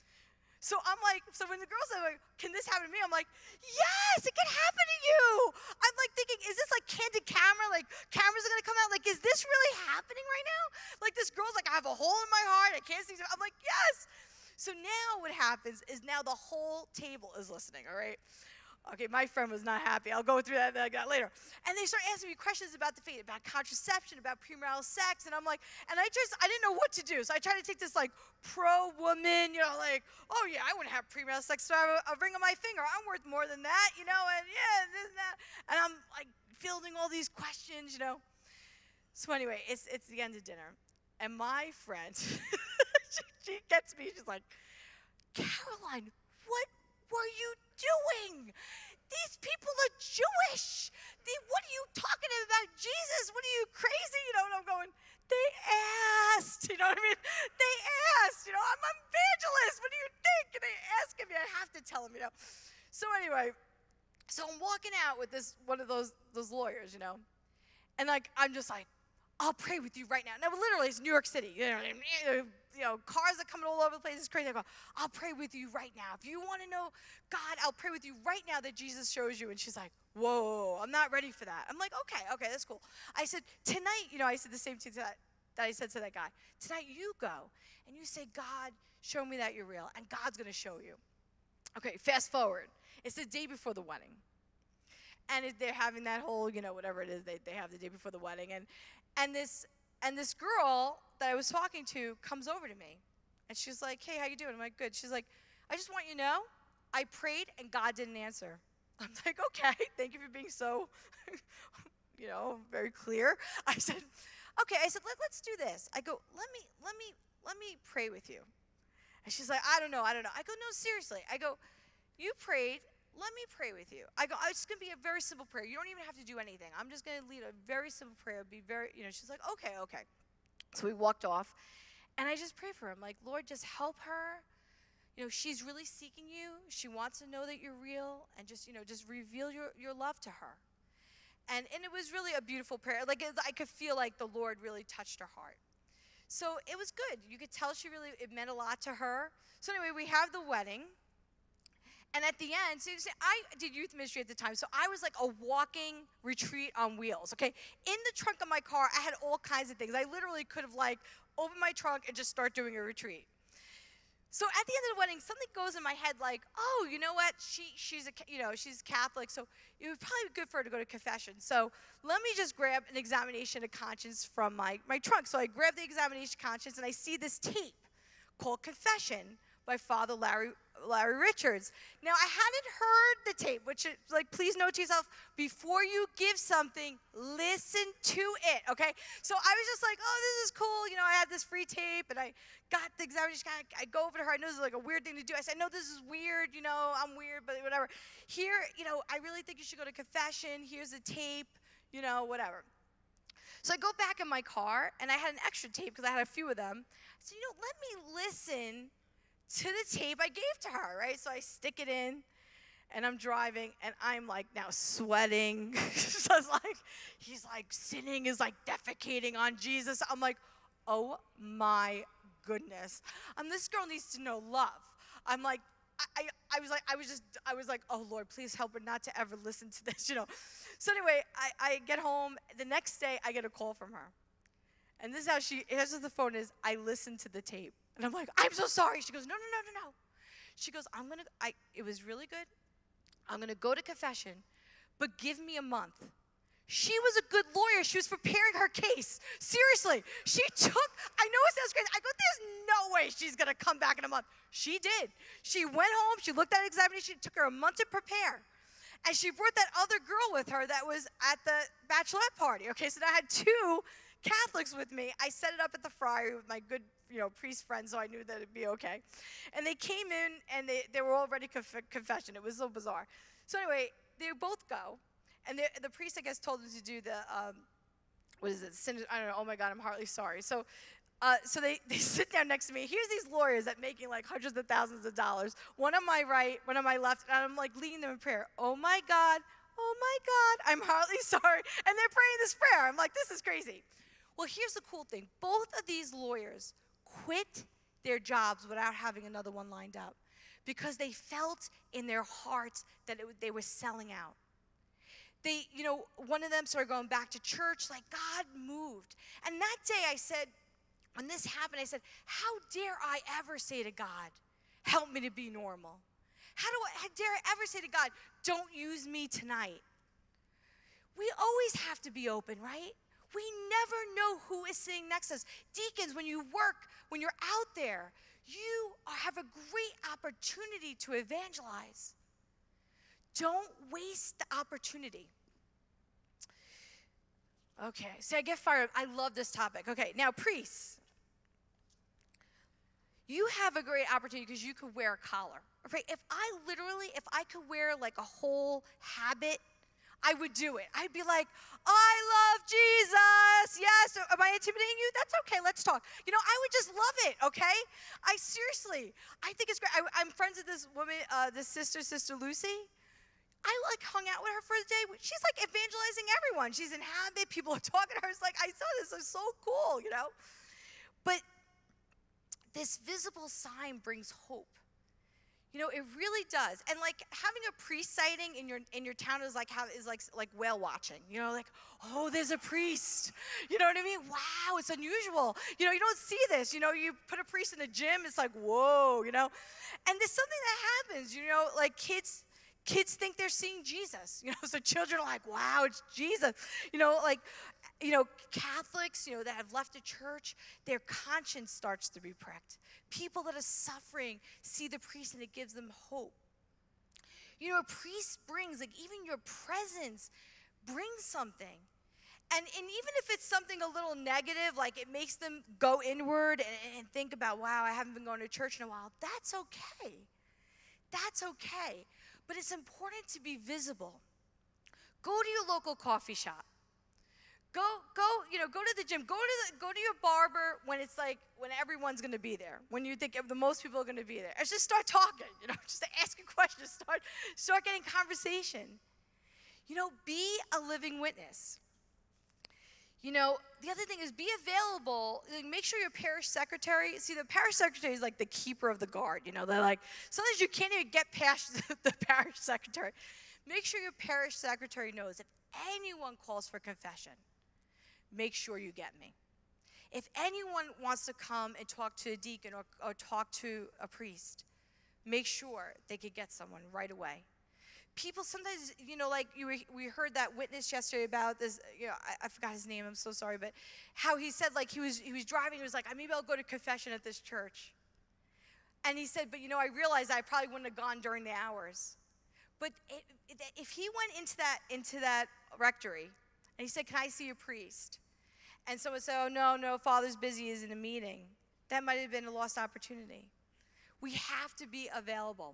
So I'm like, so when the girls are like, can this happen to me? I'm like, yes, it can happen to you. I'm like thinking, is this like candid camera? Like cameras are gonna come out? Like, is this really happening right now? Like this girl's like, I have a hole in my heart. I can't see. I'm like, yes. So now what happens is now the whole table is listening, all right? Okay, my friend was not happy. I'll go through that, that later. And they start asking me questions about the faith, about contraception, about premarital sex, and I'm like, and I just, I didn't know what to do. So I tried to take this like pro-woman, you know, like, oh yeah, I wouldn't have premarital sex, so I have a, a ring on my finger. I'm worth more than that, you know, and yeah, this and that. And I'm like fielding all these questions, you know. So anyway, it's it's the end of dinner. And my friend, she, she gets me, she's like, Caroline, what were you doing? These people are Jewish. They, what are you talking about Jesus? What are you, crazy? You know, and I'm going, they asked. You know what I mean? They asked. You know, I'm an evangelist. What do you think? And they asking me. I have to tell them, you know. So anyway, so I'm walking out with this, one of those, those lawyers, you know. And like, I'm just like, I'll pray with you right now. Now, literally, it's New York City. You know, you know, cars are coming all over the place. It's crazy. I go, I'll pray with you right now. If you want to know God, I'll pray with you right now that Jesus shows you. And she's like, whoa, I'm not ready for that. I'm like, okay, okay, that's cool. I said, tonight, you know, I said the same thing to that, that I said to that guy. Tonight, you go and you say, God, show me that you're real. And God's going to show you. Okay, fast forward. It's the day before the wedding. And it, they're having that whole, you know, whatever it is they, they have the day before the wedding. And And this and this girl that I was talking to comes over to me. And she's like, hey, how you doing? I'm like, good. She's like, I just want you to know, I prayed and God didn't answer. I'm like, okay, thank you for being so, you know, very clear. I said, okay, I said, Let, let's do this. I go, let me, let me, let me pray with you. And she's like, I don't know, I don't know. I go, no, seriously. I go, you prayed. Let me pray with you. I go, it's going to be a very simple prayer. You don't even have to do anything. I'm just going to lead a very simple prayer. Be very, you know, she's like, okay, okay. So we walked off, and I just prayed for her. I'm like, Lord, just help her, you know, she's really seeking you. She wants to know that you're real, and just, you know, just reveal your, your love to her. And, and it was really a beautiful prayer. Like, it, I could feel like the Lord really touched her heart. So it was good. You could tell she really, it meant a lot to her. So anyway, we have the wedding. And at the end, so see, I did youth ministry at the time, so I was like a walking retreat on wheels, okay? In the trunk of my car, I had all kinds of things. I literally could have, like, opened my trunk and just start doing a retreat. So at the end of the wedding, something goes in my head like, oh, you know what? She, she's a, you know, she's Catholic, so it would probably be good for her to go to confession. So let me just grab an examination of conscience from my, my trunk. So I grab the examination of conscience, and I see this tape called Confession by Father Larry Larry Richards. Now, I hadn't heard the tape, which is, like, please note to yourself, before you give something, listen to it, okay? So I was just like, oh, this is cool. You know, I had this free tape, and I got the examination. I go over to her. I know this is like a weird thing to do. I said, no, this is weird. You know, I'm weird, but whatever. Here, you know, I really think you should go to confession. Here's the tape, you know, whatever. So I go back in my car, and I had an extra tape because I had a few of them. So, you know, let me listen to the tape I gave to her, right? So I stick it in, and I'm driving, and I'm like now sweating. So it's like, he's like sinning, is like defecating on Jesus. I'm like, oh my goodness. Um, this girl needs to know love. I'm like, I, I, I was like, I was just, I was like, oh Lord, please help her not to ever listen to this, you know. So anyway, I, I get home. The next day, I get a call from her. And this is how she answers the phone is, I listened to the tape. And I'm like, I'm so sorry. She goes, no, no, no, no, no. She goes, I'm going to, I. it was really good. I'm going to go to confession, but give me a month. She was a good lawyer. She was preparing her case. Seriously. She took, I know it sounds crazy. I go, there's no way she's going to come back in a month. She did. She went home. She looked at an examination. It took her a month to prepare. And she brought that other girl with her that was at the bachelorette party. Okay, so I had two Catholics with me. I set it up at the friary with my good, you know, priest friends, so I knew that it'd be okay. And they came in, and they, they were all ready for conf- confession. It was so bizarre. So anyway, they both go, and the priest, I guess, told them to do the, um, what is it, sin, I don't know, oh my God, I'm heartily sorry. So uh, so they, they sit down next to me. Here's these lawyers that making like hundreds of thousands of dollars. One on my right, one on my left, and I'm like leading them in prayer. Oh my God, oh my God, I'm heartily sorry. And they're praying this prayer. I'm like, this is crazy. Well, here's the cool thing. Both of these lawyers quit their jobs without having another one lined up because they felt in their hearts that it, they were selling out. They, you know, one of them started going back to church, like God moved. And that day I said, when this happened, I said, how dare I ever say to God, help me to be normal? How do I, how dare I ever say to God, don't use me tonight? We always have to be open, right? We never know who is sitting next to us. Deacons, when you work, when you're out there, you have a great opportunity to evangelize. Don't waste the opportunity. Okay, see, I get fired up. I love this topic. Okay, now priests. You have a great opportunity because you could wear a collar. Okay, if I literally, if I could wear like a whole habit, I would do it. I'd be like, I love Jesus. Yes. Am I intimidating you? That's okay. Let's talk. You know, I would just love it, okay? I seriously, I think it's great. I, I'm friends with this woman, uh, this sister, Sister Lucy. I like hung out with her for a day. She's like evangelizing everyone. She's in habit. People are talking to her. It's like, I saw this. It's so cool, you know? But this visible sign brings hope. You know, it really does. And like having a priest sighting in your in your town is like have, is like like whale watching. You know, like, oh, there's a priest. You know what I mean? Wow, it's unusual. You know, you don't see this. You know, you put a priest in the gym, it's like, whoa, you know. And there's something that happens, you know, like kids kids think they're seeing Jesus. You know, so children are like, wow, it's Jesus. You know, like, you know, Catholics, you know, that have left the church, their conscience starts to be pricked. People that are suffering see the priest and it gives them hope. You know, a priest brings, like even your presence brings something. And, and even if it's something a little negative, like it makes them go inward and, and think about, wow, I haven't been going to church in a while, that's okay. That's okay. But it's important to be visible. Go to your local coffee shop. go, go, you know, go to the gym. Go to the, go to your barber when it's like, when everyone's going to be there. When you think the most people are going to be there. And just start talking, you know, just asking questions. Start, start getting conversation. You know, be a living witness. You know, the other thing is be available. Like, make sure your parish secretary, see, the parish secretary is like the keeper of the guard. You know, they're like, sometimes you can't even get past the, the parish secretary. Make sure your parish secretary knows if anyone calls for confession, make sure you get me. If anyone wants to come and talk to a deacon or, or talk to a priest, make sure they could get someone right away. People sometimes, you know, like you were, we heard that witness yesterday about this, you know, I, I forgot his name, I'm so sorry, but how he said, like, he was he was driving, he was like, maybe I'll go to confession at this church. And he said, but, you know, I realized I probably wouldn't have gone during the hours. But it, it, if he went into that, into that rectory, and he said, can I see your priest? And someone said, oh, no, no, Father's busy, he's in a meeting. That might have been a lost opportunity. We have to be available.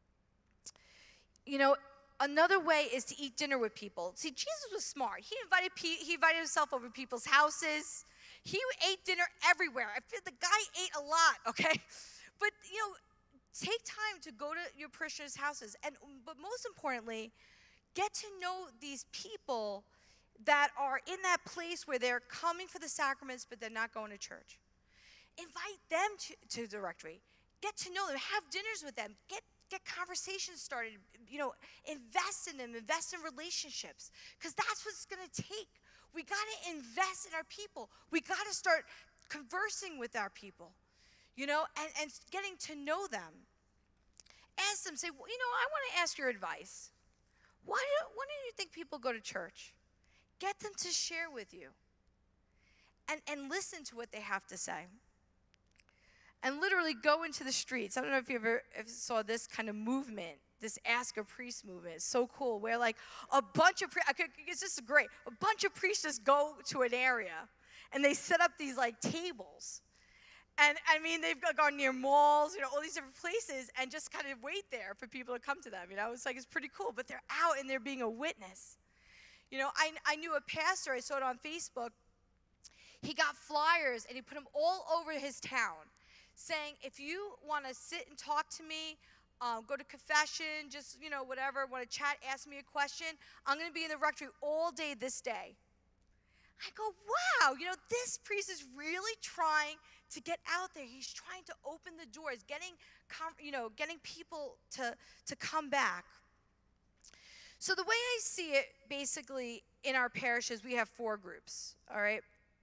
You know, another way is to eat dinner with people. See, Jesus was smart. He invited pe- he invited himself over people's houses. He ate dinner everywhere. I feel the guy ate a lot, okay? But, you know, take time to go to your parishioners' houses. And but most importantly, get to know these people that are in that place where they're coming for the sacraments, but they're not going to church. Invite them to, to the rectory. Get to know them. Have dinners with them. Get Get conversations started, you know, invest in them, invest in relationships, because that's what it's going to take. We got to invest in our people. We got to start conversing with our people, you know, and, and getting to know them. Ask them, say, well, you know, I want to ask your advice. Why do, why do you think people go to church? Get them to share with you and, and listen to what they have to say. And literally go into the streets. I don't know if you ever if saw this kind of movement, this Ask a Priest movement. It's so cool, where like a bunch of priests, it's just great. A bunch of priests just go to an area, and they set up these like tables. And I mean, they've gone near malls, you know, all these different places, and just kind of wait there for people to come to them. You know, it's like, it's pretty cool. But they're out and they're being a witness. You know, I, I knew a pastor, I saw it on Facebook. He got flyers, and he put them all over his town, saying, if you want to sit and talk to me, um, go to confession, just, you know, whatever, want to chat, ask me a question, I'm going to be in the rectory all day this day. I go, wow, you know, this priest is really trying to get out there. He's trying to open the doors, getting, you know, getting people to, to come back. So the way I see it, basically, in our parishes, we have four groups, all right?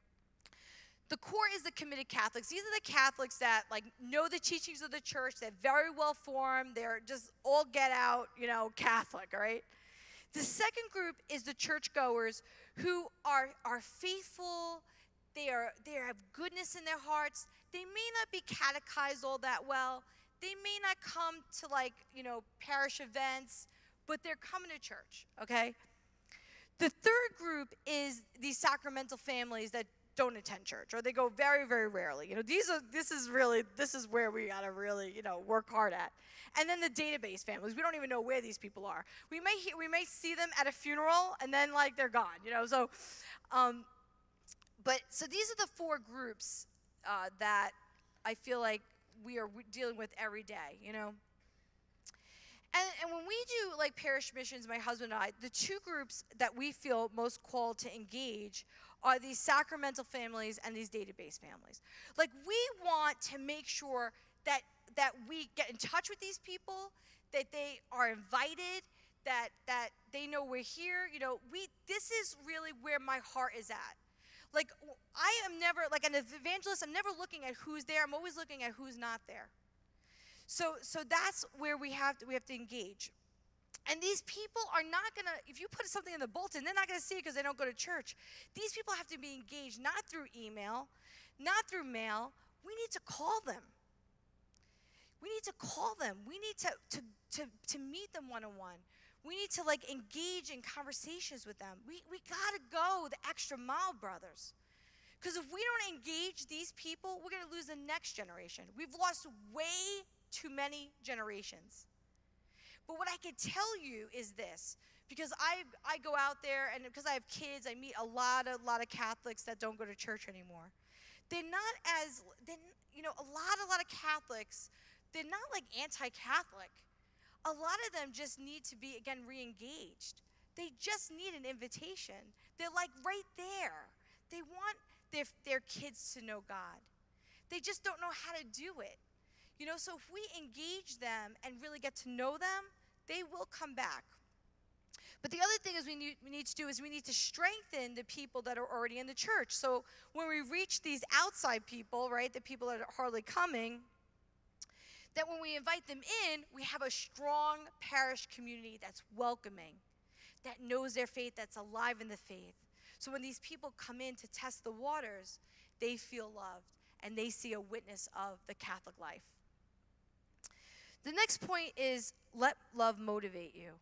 The core is the committed Catholics. These are the Catholics that like know the teachings of the church. They're very well formed. They're just all get out, you know, Catholic, all right? The second group is the churchgoers who are, are faithful. They are they have goodness in their hearts. They may not be catechized all that well. They may not come to like, you know, parish events, but they're coming to church, okay? The third group is these sacramental families that don't attend church, or they go very, very rarely. You know, these are, this is really, this is where we gotta really, you know, work hard at. And then the database families, we don't even know where these people are. We may, we may see them at a funeral, and then, like, they're gone, you know, so, um, but, so these are the four groups uh, that I feel like we are dealing with every day, you know. And, and when we do, like, parish missions, my husband and I, the two groups that we feel most called to engage are these sacramental families and these database families. Like, we want to make sure that that we get in touch with these people, that they are invited, that that they know we're here. You know, we this is really where my heart is at. Like, I am never, like an evangelist, I'm never looking at who's there. I'm always looking at who's not there. So so that's where we have to, we have to engage. And these people are not going to, if you put something in the bulletin, they're not going to see it because they don't go to church. These people have to be engaged, not through email, not through mail. We need to call them. We need to call them. We need to, to, to, to meet them one-on-one. We need to, like, engage in conversations with them. We, we got to go the extra mile, brothers. Because if we don't engage these people, we're going to lose the next generation. We've lost way too many generations. But what I can tell you is this. Because I I go out there, and because I have kids, I meet a lot of lot of Catholics that don't go to church anymore. They're not as then you know a lot a lot of Catholics. They're not like anti-Catholic. A lot of them just need to be again re-engaged. They just need an invitation. They're like right there. They want their their kids to know God. They just don't know how to do it. You know, so if we engage them and really get to know them, they will come back. But the other thing is we need, we need to do is we need to strengthen the people that are already in the church. So when we reach these outside people, right, the people that are hardly coming, that when we invite them in, we have a strong parish community that's welcoming, that knows their faith, that's alive in the faith. So when these people come in to test the waters, they feel loved and they see a witness of the Catholic life. The next point is let love motivate you.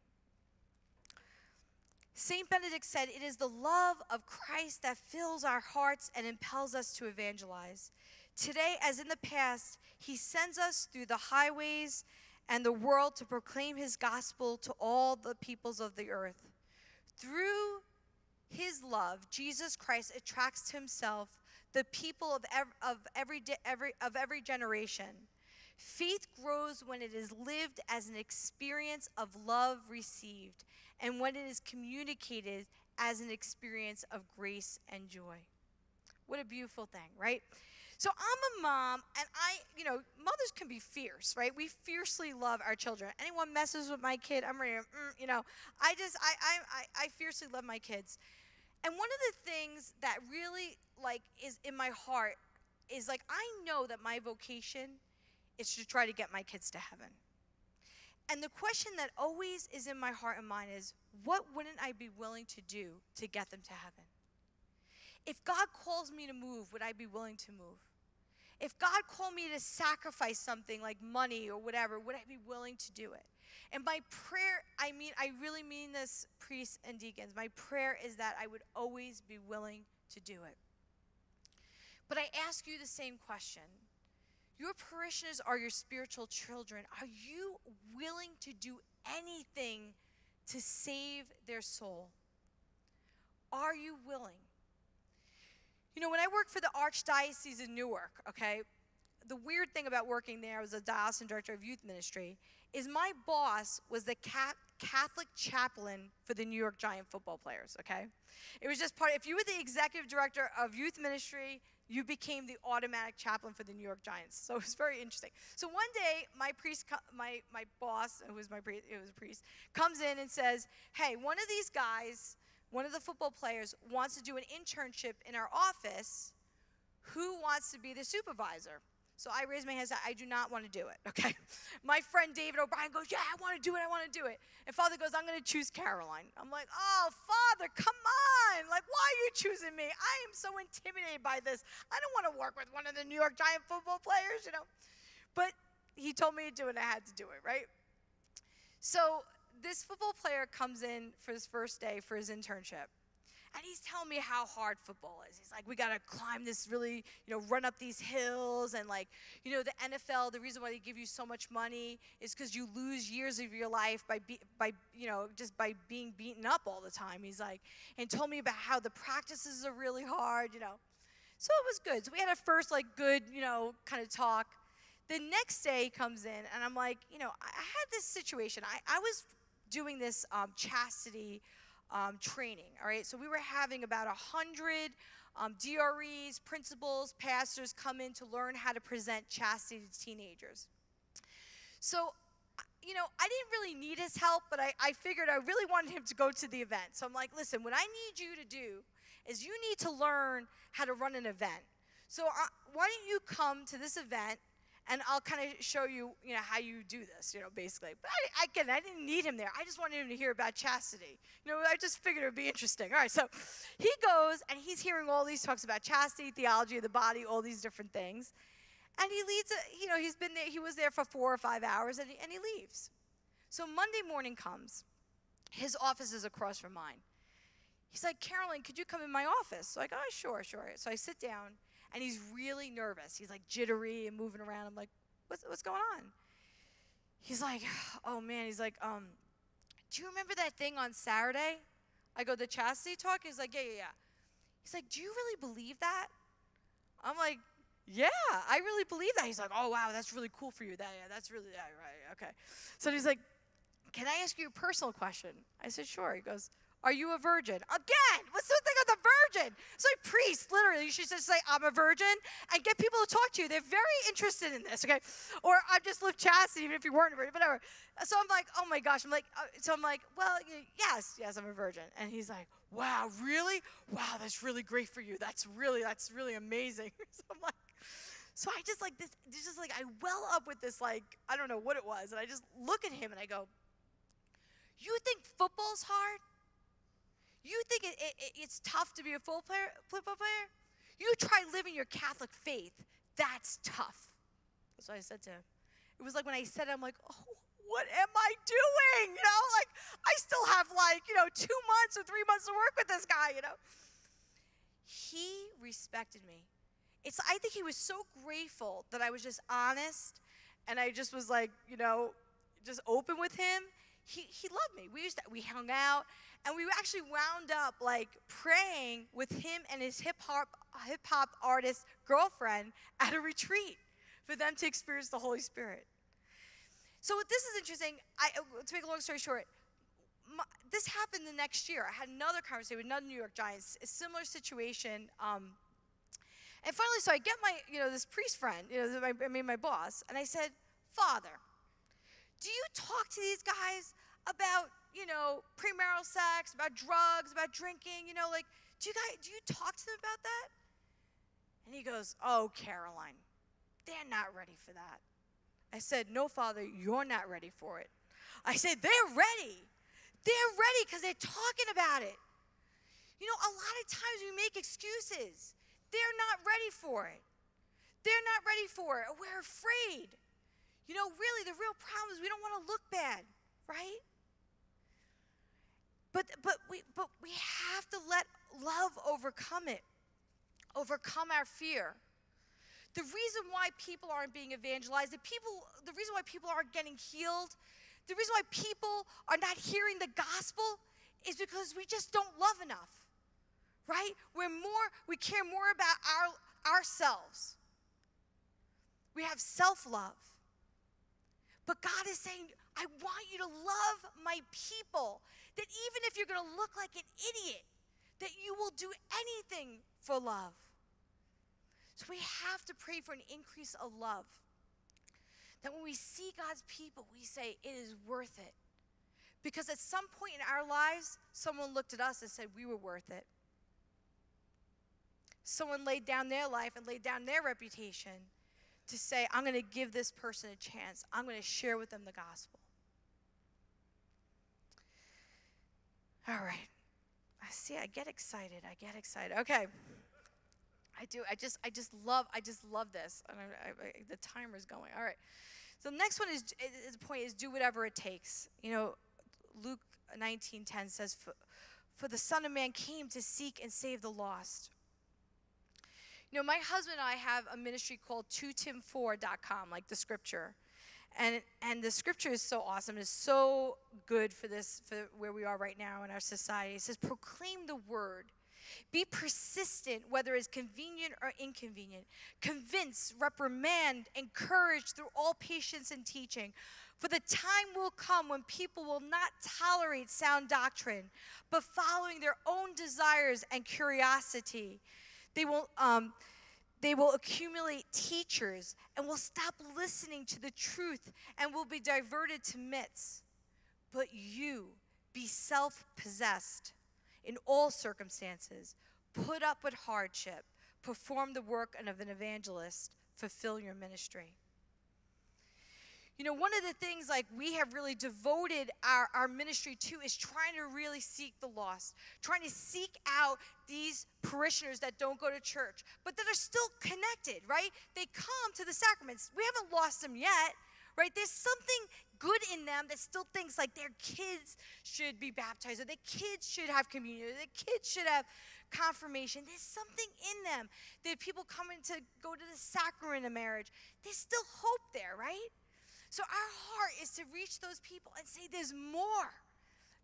Saint Benedict said, "It is the love of Christ that fills our hearts and impels us to evangelize. Today, as in the past, he sends us through the highways and the world to proclaim his gospel to all the peoples of the earth. Through his love, Jesus Christ attracts to himself the people of every, of every, every, of every generation. Faith grows when it is lived as an experience of love received, and when it is communicated as an experience of grace and joy." What a beautiful thing, right? So I'm a mom, and I, you know, mothers can be fierce, right? We fiercely love our children. Anyone messes with my kid, I'm ready to, mm, you know, I just, I, I, I, I fiercely love my kids. And one of the things that really, like, is in my heart is, like, I know that my vocation is to try to get my kids to heaven. And the question that always is in my heart and mind is, what wouldn't I be willing to do to get them to heaven? If God calls me to move, would I be willing to move? If God called me to sacrifice something like money or whatever, would I be willing to do it? And my prayer, I mean, I really mean this, priests and deacons, my prayer is that I would always be willing to do it. But I ask you the same question. Your parishioners are your spiritual children. Are you willing to do anything to save their soul? Are you willing? You know, when I worked for the Archdiocese of Newark, okay, the weird thing about working there, I was a diocesan director of youth ministry, is my boss was the Catholic chaplain for the New York Giant football players, okay? It was just part, if you were the executive director of youth ministry, you became the automatic chaplain for the New York Giants. So it was very interesting. So one day, my priest, my, my boss, who was my priest, it was a priest, comes in and says, "Hey, one of these guys, one of the football players, wants to do an internship in our office. Who wants to be the supervisor?" So I raised my hand and said, "I do not want to do it," okay? My friend David O'Brien goes, "Yeah, I want to do it, I want to do it." And Father goes, "I'm going to choose Caroline." I'm like, "Oh, Father, come on. Like, why are you choosing me? I am so intimidated by this. I don't want to work with one of the New York Giant football players, you know." But he told me to do it, and I had to do it, right? So this football player comes in for his first day for his internship. And he's telling me how hard football is. He's like, "We got to climb this really, you know, run up these hills. And like, you know, the N F L, the reason why they give you so much money is because you lose years of your life by, be, by, you know, just by being beaten up all the time." He's like, and told me about how the practices are really hard, you know. So it was good. So we had a first, like, good, you know, kind of talk. The next day he comes in, and I'm like, you know, I, I had this situation. I, I was doing this um, chastity Um, training, all right? So we were having about one hundred um, D R Es, principals, pastors come in to learn how to present chastity to teenagers. So, you know, I didn't really need his help, but I, I figured I really wanted him to go to the event. So I'm like, "Listen, what I need you to do is you need to learn how to run an event. So uh, why don't you come to this event, and I'll kind of show you, you know, how you do this, you know, basically." But I, again, I didn't need him there. I just wanted him to hear about chastity. You know, I just figured it would be interesting. All right, so he goes, and he's hearing all these talks about chastity, theology of the body, all these different things. And he leads, a, you know, he's been there, he was there for four or five hours, and he, and he leaves. So Monday morning comes. His office is across from mine. He's like, "Caroline, could you come in my office?" So I go, "Oh, sure, sure." So I sit down. And he's really nervous. He's like jittery and moving around. I'm like, what's, what's going on? He's like, "Oh, man." He's like, um, do you remember that thing on Saturday? I go, the chastity talk? He's like, yeah, yeah, yeah. He's like, do you really believe that? I'm like, yeah, I really believe that. He's like, oh, wow, that's really cool for you. That, yeah, that's really, yeah, right, okay. So he's like, can I ask you a personal question? I said, sure. He goes, are you a virgin? Again, what's the thing with the virgin? It's like priests, literally. You should just say, I'm a virgin, and get people to talk to you. They're very interested in this, okay? Or I just live chastity, even if you weren't a virgin, whatever. So I'm like, oh my gosh. I'm like, uh, so I'm like, well, y- yes, yes, I'm a virgin. And he's like, wow, really? Wow, that's really great for you. That's really, that's really amazing. So I'm like, so I just like this, this just like, I well up with this, like, I don't know what it was. And I just look at him and I go, you think football's hard? You think it, it, it's tough to be a full player, football player? You try living your Catholic faith. That's tough. That's what I said to him. It was like when I said it, I'm like, oh, what am I doing? You know, like I still have like, you know, two months or three months to work with this guy, you know. He respected me. It's, I think he was so grateful that I was just honest and I just was like, you know, just open with him. He, he loved me. We used to, we hung out, and we actually wound up like praying with him and his hip hop hip hop artist girlfriend at a retreat for them to experience the Holy Spirit. So this is interesting. I, to make a long story short, my, this happened the next year. I had another conversation with another New York Giants, a similar situation. Um, and finally, so I get my, you know, this priest friend, you know, my, I mean my boss, and I said, Father, do you talk to these guys about, you know, premarital sex, about drugs, about drinking, you know, like, do you guys, do you talk to them about that? And he goes, oh, Caroline, they're not ready for that. I said, no, Father, you're not ready for it. I said, they're ready. They're ready because they're talking about it. You know, a lot of times we make excuses. They're not ready for it. They're not ready for it, or we're afraid. You know, really, the real problem is we don't want to look bad, right? But but we but we have to let love overcome it, overcome our fear. The reason why people aren't being evangelized, the people, the reason why people aren't getting healed, the reason why people are not hearing the gospel is because we just don't love enough, right? We're more, we care more about our ourselves. We have self-love. But God is saying, I want you to love my people. That even if you're going to look like an idiot, that you will do anything for love. So we have to pray for an increase of love. That when we see God's people, we say, it is worth it. Because at some point in our lives, someone looked at us and said we were worth it. Someone laid down their life and laid down their reputation to say, I'm going to give this person a chance. I'm going to share with them the gospel. All right. I see, I get excited. I get excited. Okay. I do. I just I just love I just love this. And I, I, I, the timer's going. All right. So the next one is, is the point is do whatever it takes. You know, Luke nineteen ten says, for, for the Son of Man came to seek and save the lost. You know, my husband and I have a ministry called two tim four dot com, like the scripture. And and the scripture is so awesome. It's so good for this, for where we are right now in our society. It says, proclaim the word. Be persistent, whether it's convenient or inconvenient. Convince, reprimand, encourage through all patience and teaching. For the time will come when people will not tolerate sound doctrine, but following their own desires and curiosity. They will, um, they will accumulate teachers and will stop listening to the truth and will be diverted to myths. But you, be self-possessed in all circumstances. Put up with hardship. Perform the work of an evangelist. Fulfill your ministry. You know, one of the things like we have really devoted our, our ministry to is trying to really seek the lost, trying to seek out these parishioners that don't go to church, but that are still connected, right? They come to the sacraments. We haven't lost them yet, right? There's something good in them that still thinks like their kids should be baptized, or their kids should have communion, or their kids should have confirmation. There's something in them that people coming to go to the sacrament of marriage. There's still hope there, right? So our heart is to reach those people and say there's more.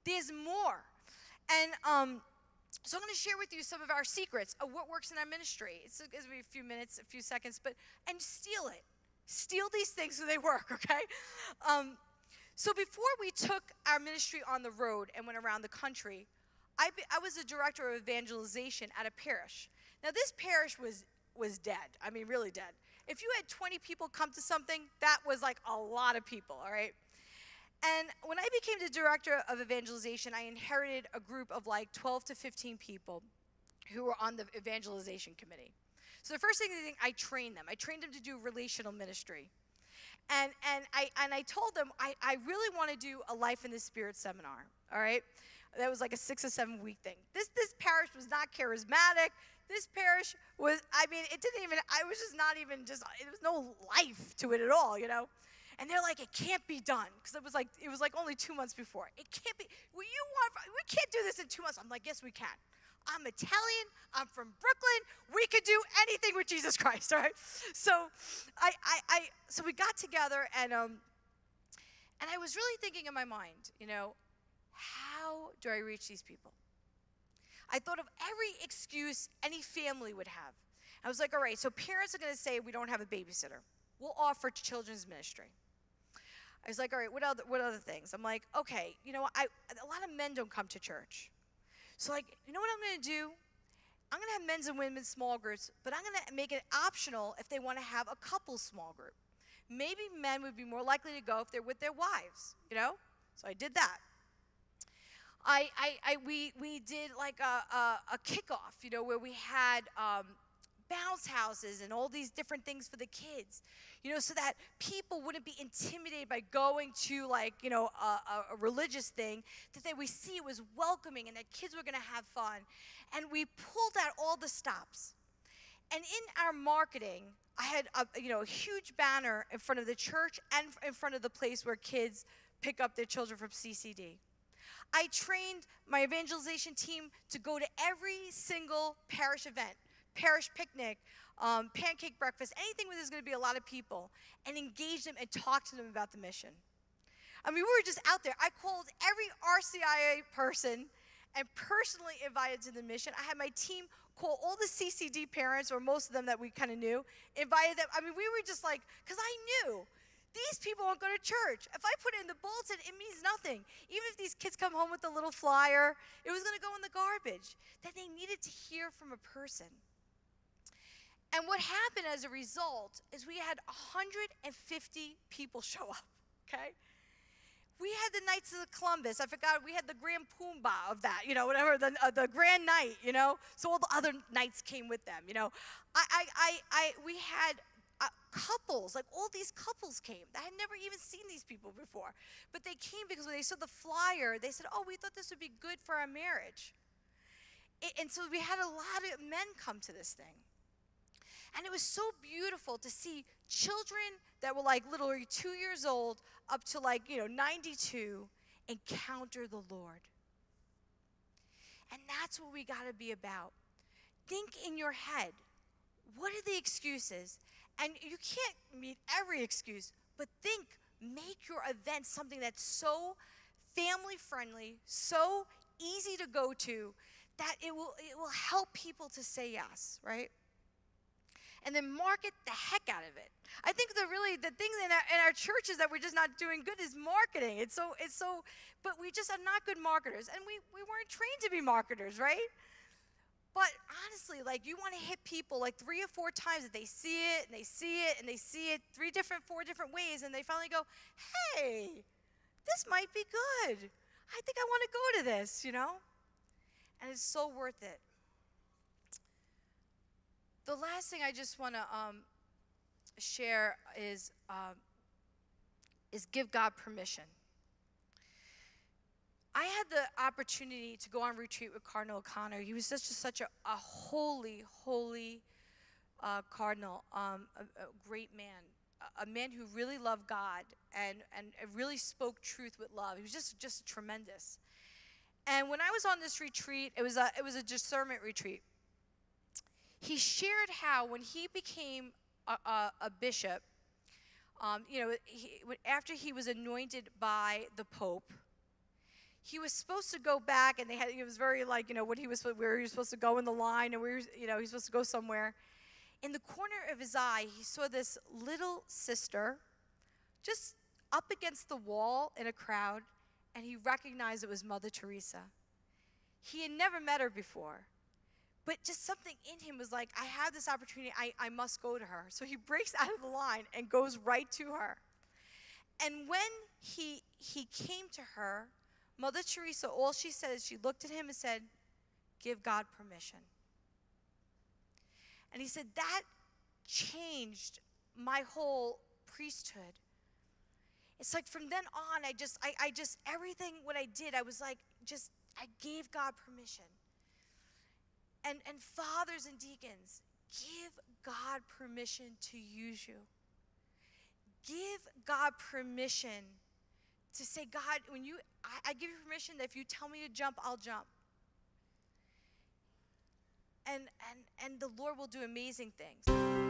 There's more. And um, so I'm going to share with you some of our secrets of what works in our ministry. It's going to be a few minutes, a few seconds, but and steal it. Steal these things so they work, okay? Um, so before we took our ministry on the road and went around the country, I, be, I was a director of evangelization at a parish. Now, this parish was, was dead. I mean, really dead. If you had twenty people come to something, that was like a lot of people, all right? And when I became the director of evangelization, I inherited a group of like twelve to fifteen people who were on the evangelization committee. So the first thing I trained them, I trained them to do relational ministry. And and I and I told them I, I really want to do a Life in the Spirit seminar, all right? That was like a six or seven week thing. This this parish was not charismatic. This parish was, I mean, it didn't even, I was just not even just, there was no life to it at all, you know? And they're like, it can't be done. Because it was like, it was like only two months before. It can't be, well, you want, we can't do this in two months. I'm like, yes, we can. I'm Italian, I'm from Brooklyn, we could do anything with Jesus Christ, all right? So I, I, I so we got together and um, and I was really thinking in my mind, you know, how do I reach these people? I thought of every excuse any family would have. I was like, all right, so parents are going to say we don't have a babysitter. We'll offer children's ministry. I was like, all right, what other, what other things? I'm like, okay, you know, I, a lot of men don't come to church. So, like, you know what I'm going to do? I'm going to have men's and women's small groups, but I'm going to make it optional if they want to have a couple small group. Maybe men would be more likely to go if they're with their wives, you know? So I did that. I, I, I we, we did like a, a, a kickoff, you know, where we had um, bounce houses and all these different things for the kids, you know, so that people wouldn't be intimidated by going to like, you know, a, a religious thing, that they would see it was welcoming and that kids were going to have fun. And we pulled out all the stops. And in our marketing, I had a, you know, a huge banner in front of the church and in front of the place where kids pick up their children from C C D. I trained my evangelization team to go to every single parish event, parish picnic, um, pancake breakfast, anything where there's going to be a lot of people, and engage them and talk to them about the mission. I mean, we were just out there. I called every R C I A person and personally invited to the mission. I had my team call all the C C D parents, or most of them that we kind of knew, invited them. I mean, we were just like, because I knew these people won't go to church. If I put it in the bulletin, it means nothing. Even if these kids come home with a little flyer, it was going to go in the garbage. That they needed to hear from a person. And what happened as a result is we had one hundred fifty people show up, okay? We had the Knights of Columbus. I forgot, we had the Grand Poobah of that, you know, whatever, the, uh, the Grand Knight, you know? So all the other knights came with them, you know? I, I, I, I we had Uh, couples, like all these couples came. I had never even seen these people before. But they came because when they saw the flyer, they said, oh, we thought this would be good for our marriage. It, and so we had a lot of men come to this thing. And it was so beautiful to see children that were like literally two years old up to like, you know, ninety-two encounter the Lord. And that's what we got to be about. Think in your head, what are the excuses? And you can't meet every excuse, but think, make your event something that's so family friendly, so easy to go to, that it will it will help people to say yes, right? And then market the heck out of it. I think the really the thing in our, in our churches that we're just not doing good is marketing. It's so it's so, but we just are not good marketers, and we we weren't trained to be marketers, right? But honestly, like, you want to hit people like three or four times that they see it, and they see it, and they see it three different, four different ways, and they finally go, hey, this might be good. I think I want to go to this, you know? And it's so worth it. The last thing I just want to um, share is, um, is give God permission. I had the opportunity to go on retreat with Cardinal O'Connor. He was such a, such a, a holy, holy uh, cardinal, um, a, a great man, a, a man who really loved God and, and really spoke truth with love. He was just, just tremendous. And when I was on this retreat, it was a, it was a discernment retreat. He shared how when he became a, a, a bishop, um, you know, he, after he was anointed by the Pope, he was supposed to go back, and they had, it was very like, you know, what he was, where he was supposed to go in the line, and where, you know, he's supposed to go somewhere. In the corner of his eye, he saw this little sister just up against the wall in a crowd, and he recognized it was Mother Teresa. He had never met her before, but just something in him was like, I have this opportunity, I, I must go to her. So he breaks out of the line and goes right to her. And when he he came to her, Mother Teresa, all she said is she looked at him and said, give God permission. And he said, that changed my whole priesthood. It's like from then on, I just, I, I just, everything what I did, I was like, just, I gave God permission. And, and fathers and deacons, give God permission to use you. Give God permission to say, God, when you, I, I give you permission that if you tell me to jump, I'll jump. And, and, and the Lord will do amazing things.